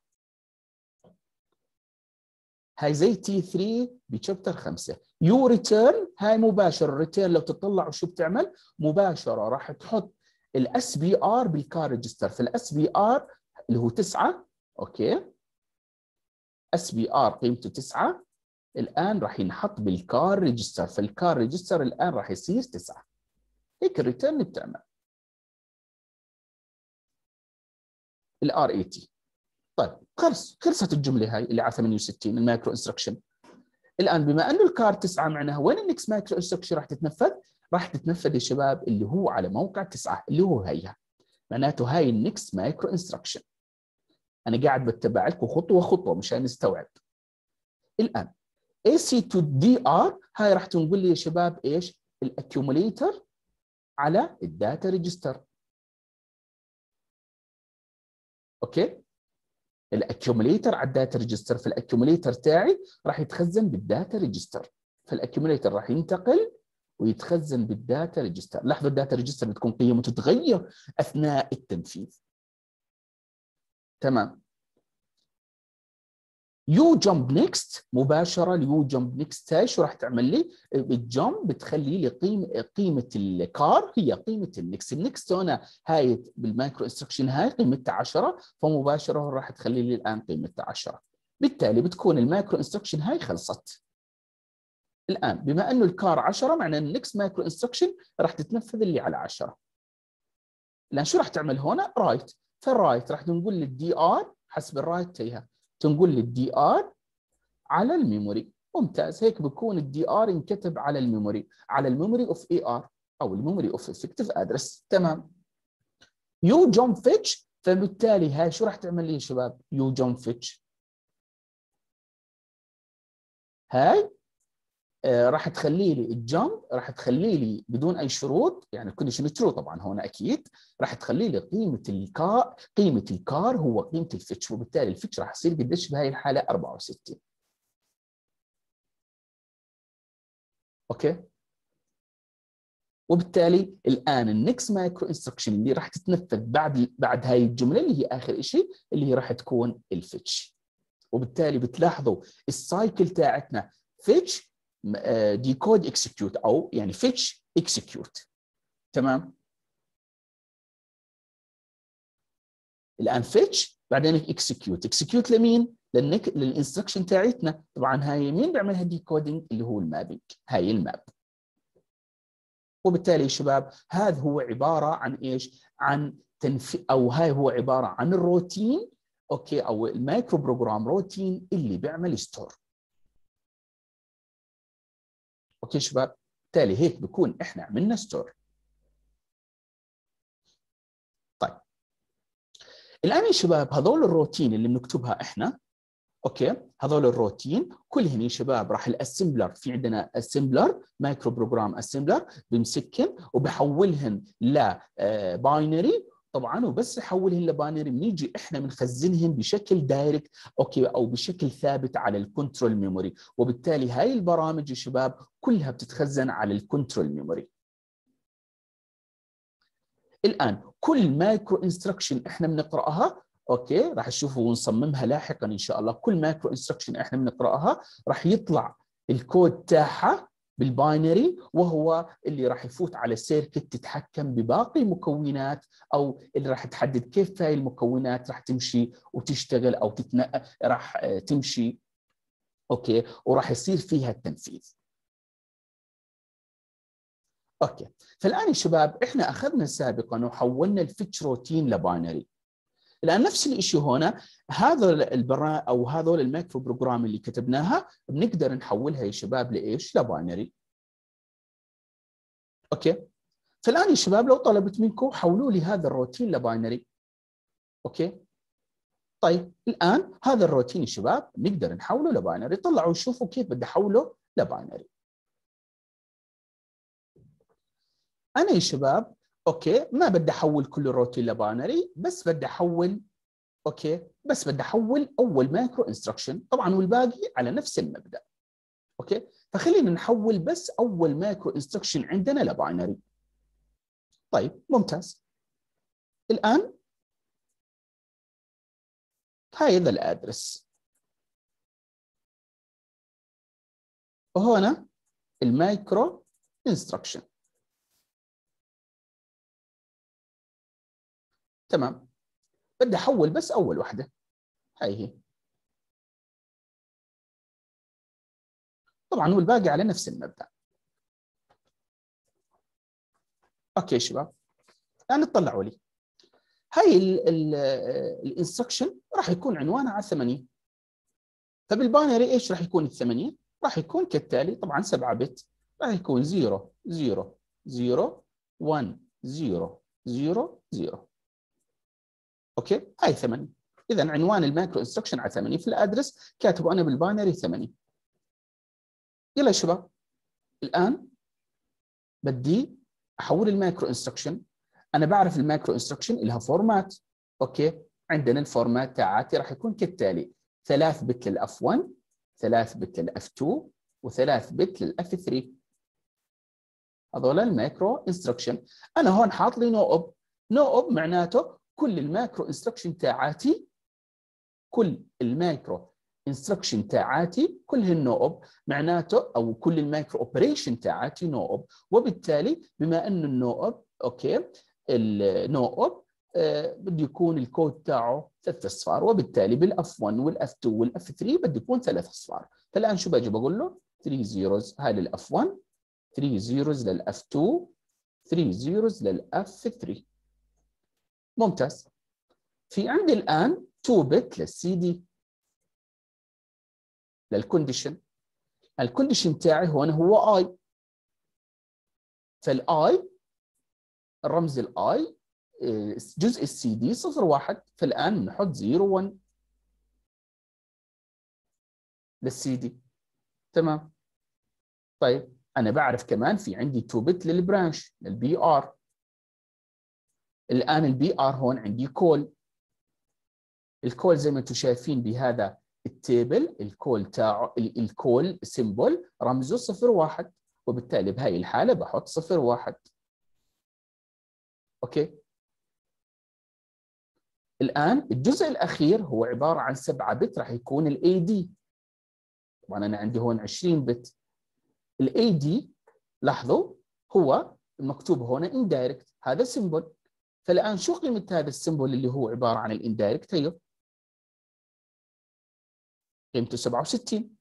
هاي زي تي 3 بشابتر 5. يو ريتيرن هاي مباشره، الريتيرن لو تطلعوا شو بتعمل؟ مباشره راح تحط الاس بي ار بالكار ريجستر، فالاس بي ار اللي هو 9. اوكي، اس بي ار قيمته 9 الان راح ينحط بالكار ريجستر، فالكار ريجستر الان راح يصير 9. هيك الريتيرن بتعمل الار اي تي. طيب خلصت الجمله هاي اللي على 68 المايكرو انستركشن. الان بما انه الكار 9 معناها وين النكست مايكرو انستركشن راح تتنفذ؟ راح تتنفذ يا شباب اللي هو على موقع 9 اللي هو هيها، معناته هاي النكست مايكرو انستركشن. انا قاعد بتبع لكم خطوه خطوه مشان نستوعب. الان اي سي تو دي ار هاي راح تنقل لي يا شباب ايش؟ الاكيوميليتر على الداتا ريجستر. اوكي، الاكيوميليتر على الداتا ريجستر، فالاكيوميليتر تاعي راح يتخزن بالداتا ريجستر، فالاكيوميليتر راح ينتقل ويتخزن بالداتا ريجستر. لاحظوا الداتا ريجستر بتكون قيمه تتغير اثناء التنفيذ. تمام. يو جامب نيكست مباشره، اليو جامب نيكست هاي شو راح تعمل لي؟ الجامب بتخلي لي قيمه الكار هي قيمه النكست. النكست هنا هاي بالمايكرو انستركشن هاي قيمتها 10، فمباشره راح تخلي لي الان قيمتها 10. بالتالي بتكون المايكرو انستركشن هاي خلصت. الان بما انه الكار 10 معناه النكست مايكرو انستركشن راح تتنفذ اللي على 10. الان شو راح تعمل هنا؟ رايت، فالرايت راح تنقل لي الدي ار حسب الرايت تيها، تنقل لي الدي ار على الميموري. ممتاز، هيك بكون الدي ار انكتب على الميموري، على الميموري اوف اي ار او الميموري اوف افكتيف ادرس. تمام. يو جامب فيتش، فبالتالي هاي شو راح تعمل لي يا شباب؟ يو جامب فيتش هاي راح تخلي لي الجامب، راح تخلي لي بدون اي شروط، يعني كونديشن ترو طبعا هنا اكيد، راح تخلي لي قيمه الكار هو قيمه الفيتش، وبالتالي الفيتش راح يصير قديش بهاي الحاله؟ 64. اوكي، وبالتالي الان النكست مايكرو انستركشن اللي راح تتنفذ بعد هاي الجمله اللي هي اخر شيء اللي هي راح تكون الفيتش. وبالتالي بتلاحظوا السايكل تاعتنا فيتش ديكود اكسكيوت، او يعني فيتش اكسكيوت. تمام. الان فيتش بعدين اكسكيوت لمين؟ للانستركشن تاعتنا. طبعا هاي مين بيعملها ديكودينج؟ اللي هو المابينج، هاي الماب. وبالتالي يا شباب هذا هو عباره عن ايش؟ عن او هاي هو عباره عن الروتين، اوكي، او المايكرو بروجرام روتين اللي بيعمل ستور. اوكي شباب، بالتالي هيك بكون احنا عملنا ستور. طيب الان يا شباب هذول الروتين اللي بنكتبها احنا، اوكي، هذول الروتين كلهم يا شباب راح الاسمبلر، في عندنا اسمبلر مايكرو بروجرام اسمبلر بمسكن وبحولهم لباينري طبعا، وبس يحولهم لباينري بنيجي احنا بنخزنهم بشكل دايركت، اوكي، او بشكل ثابت على الكنترول ميموري، وبالتالي هاي البرامج يا شباب كلها بتتخزن على الكنترول ميموري. الان كل مايكرو انستركشن احنا بنقراها، اوكي، راح تشوفوا ونصممها لاحقا ان شاء الله، كل مايكرو انستركشن احنا بنقراها راح يطلع الكود تاعها بالباينري، وهو اللي راح يفوت على سيركت تتحكم بباقي المكونات، او اللي راح تحدد كيف هاي المكونات راح تمشي وتشتغل او راح تمشي، اوكي، وراح يصير فيها التنفيذ. اوكي، فالان يا شباب احنا اخذنا سابقا وحولنا الفيتش روتين لباينري. الان نفس الشيء هنا، هذا او هذول المايكرو بروجرام اللي كتبناها بنقدر نحولها يا شباب لايش؟ لباينري. اوكي، فالان يا شباب لو طلبت منكم حولوا لي هذا الروتين لباينري. اوكي، طيب الان هذا الروتين يا شباب نقدر نحوله لباينري. طلعوا شوفوا كيف بدي احوله لباينري. انا يا شباب اوكي ما بدي احول كل الروتين لباينري، بس بدي احول اوكي بس بدي احول اول مايكرو انستراكشن طبعا، والباقي على نفس المبدا. اوكي، فخلينا نحول بس اول مايكرو انستراكشن عندنا لباينري. طيب ممتاز. الان هذا الادرس وهنا المايكرو انستراكشن. تمام، بدي احول بس اول واحده، هاي هي. طبعا والباقي على نفس المبدا. اوكي شباب، الان اطلعوا لي هاي الانستركشن راح يكون عنوانها على 8. فبالباينري ايش راح يكون ال8؟ راح يكون كالتالي، طبعا 7 بت، راح يكون 0 0 0 1 0 0 0. اوكي، هاي 8. اذا عنوان المايكرو انستركشن على 8 في الادرس كاتبه انا بالباينري 8. يلا يا شباب، الان بدي احول المايكرو انستركشن. انا بعرف المايكرو انستركشن لها فورمات. اوكي، عندنا الفورمات تاعتي راح يكون كالتالي: 3 بت للاف 1، 3 بت للاف 2، و3 بت للاف 3. هذول المايكرو انستركشن. انا هون حاط لي نو اوب. نو اوب معناته كل المايكرو انستركشن تاعتي، كل المايكرو انستركشن تاعتي كلهن نو اوب، معناته او كل المايكرو اوبريشن تاعتي نو اوب. وبالتالي بما انه النو اوب اوكي النو اوب بده يكون الكود تاعه 3 اصفار، وبالتالي بالاف 1 والاف 2 والاف 3 بده يكون 3 اصفار. فالان شو باجي بقول له؟ 3 زيروز هاي للاف 1، 3 زيروز للاف 2، 3 زيروز للاف 3. ممتاز. في عندي الان 2 بت للسي دي للكونديشن. الكونديشن تاعي هون هو اي، فالاي الرمز الاي جزء السي دي 0 1. فالان بنحط 0 1 للسي دي. تمام. طيب انا بعرف كمان في عندي 2 بت للبرانش للبي ار. الان البي ار هون عندي كول. الكول زي ما انتم شايفين بهذا التيبل، الكول تاعه الكول سيمبل رمزه 0 1، وبالتالي بهاي الحاله بحط 0 1. اوكي، الان الجزء الاخير هو عباره عن 7 بت راح يكون الاي دي. طبعا انا عندي هون 20 بت. الاي دي لاحظوا هو المكتوب هنا اندايركت، هذا سيمبل. فالان شو قيمه هذا السيمبل اللي هو عباره عن الاندايركت؟ هي قيمته 67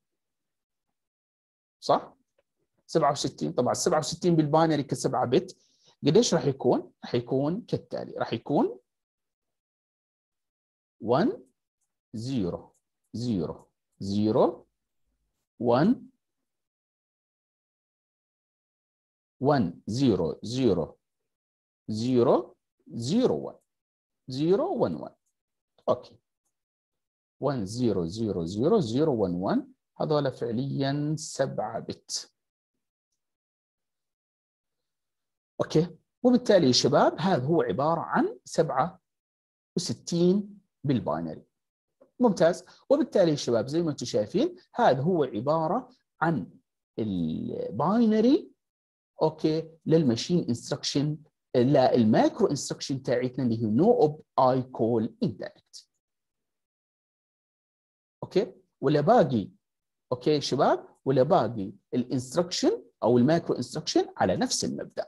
صح؟ 67. طبعا 67 بالباينري ك7 بت قديش راح يكون؟ راح يكون كالتالي، راح يكون 1 0 0 0 1 1 0 0 0 0 1 0 1 1. اوكي، 1 0 0 0 0 1 1. هذول فعليا 7 بت. اوكي، وبالتالي يا شباب هذا هو عباره عن 67 بالباينري. ممتاز. وبالتالي يا شباب زي ما انتم شايفين هذا هو عباره عن الباينري اوكي للماشين انستركشن، لا المايكرو انستركشن تاعتنا اللي هي نو اوب اي كول اندايركت. اوكي، ولا باقي اوكي شباب، ولا باقي الانستركشن او المايكرو انستركشن على نفس المبدا.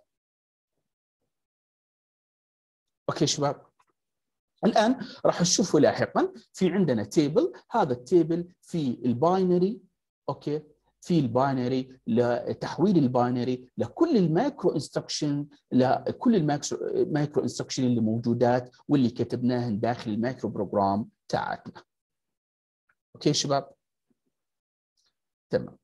اوكي شباب، الان راح نشوفه لاحقا. في عندنا تيبل، هذا التيبل في الباينري اوكي في الباينري لتحويل الباينري لكل المايكرو انستركشن، لكل المايكرو انستركشن اللي موجودات واللي كتبناهن داخل المايكرو بروجرام تاعتنا. اوكي شباب؟ تمام.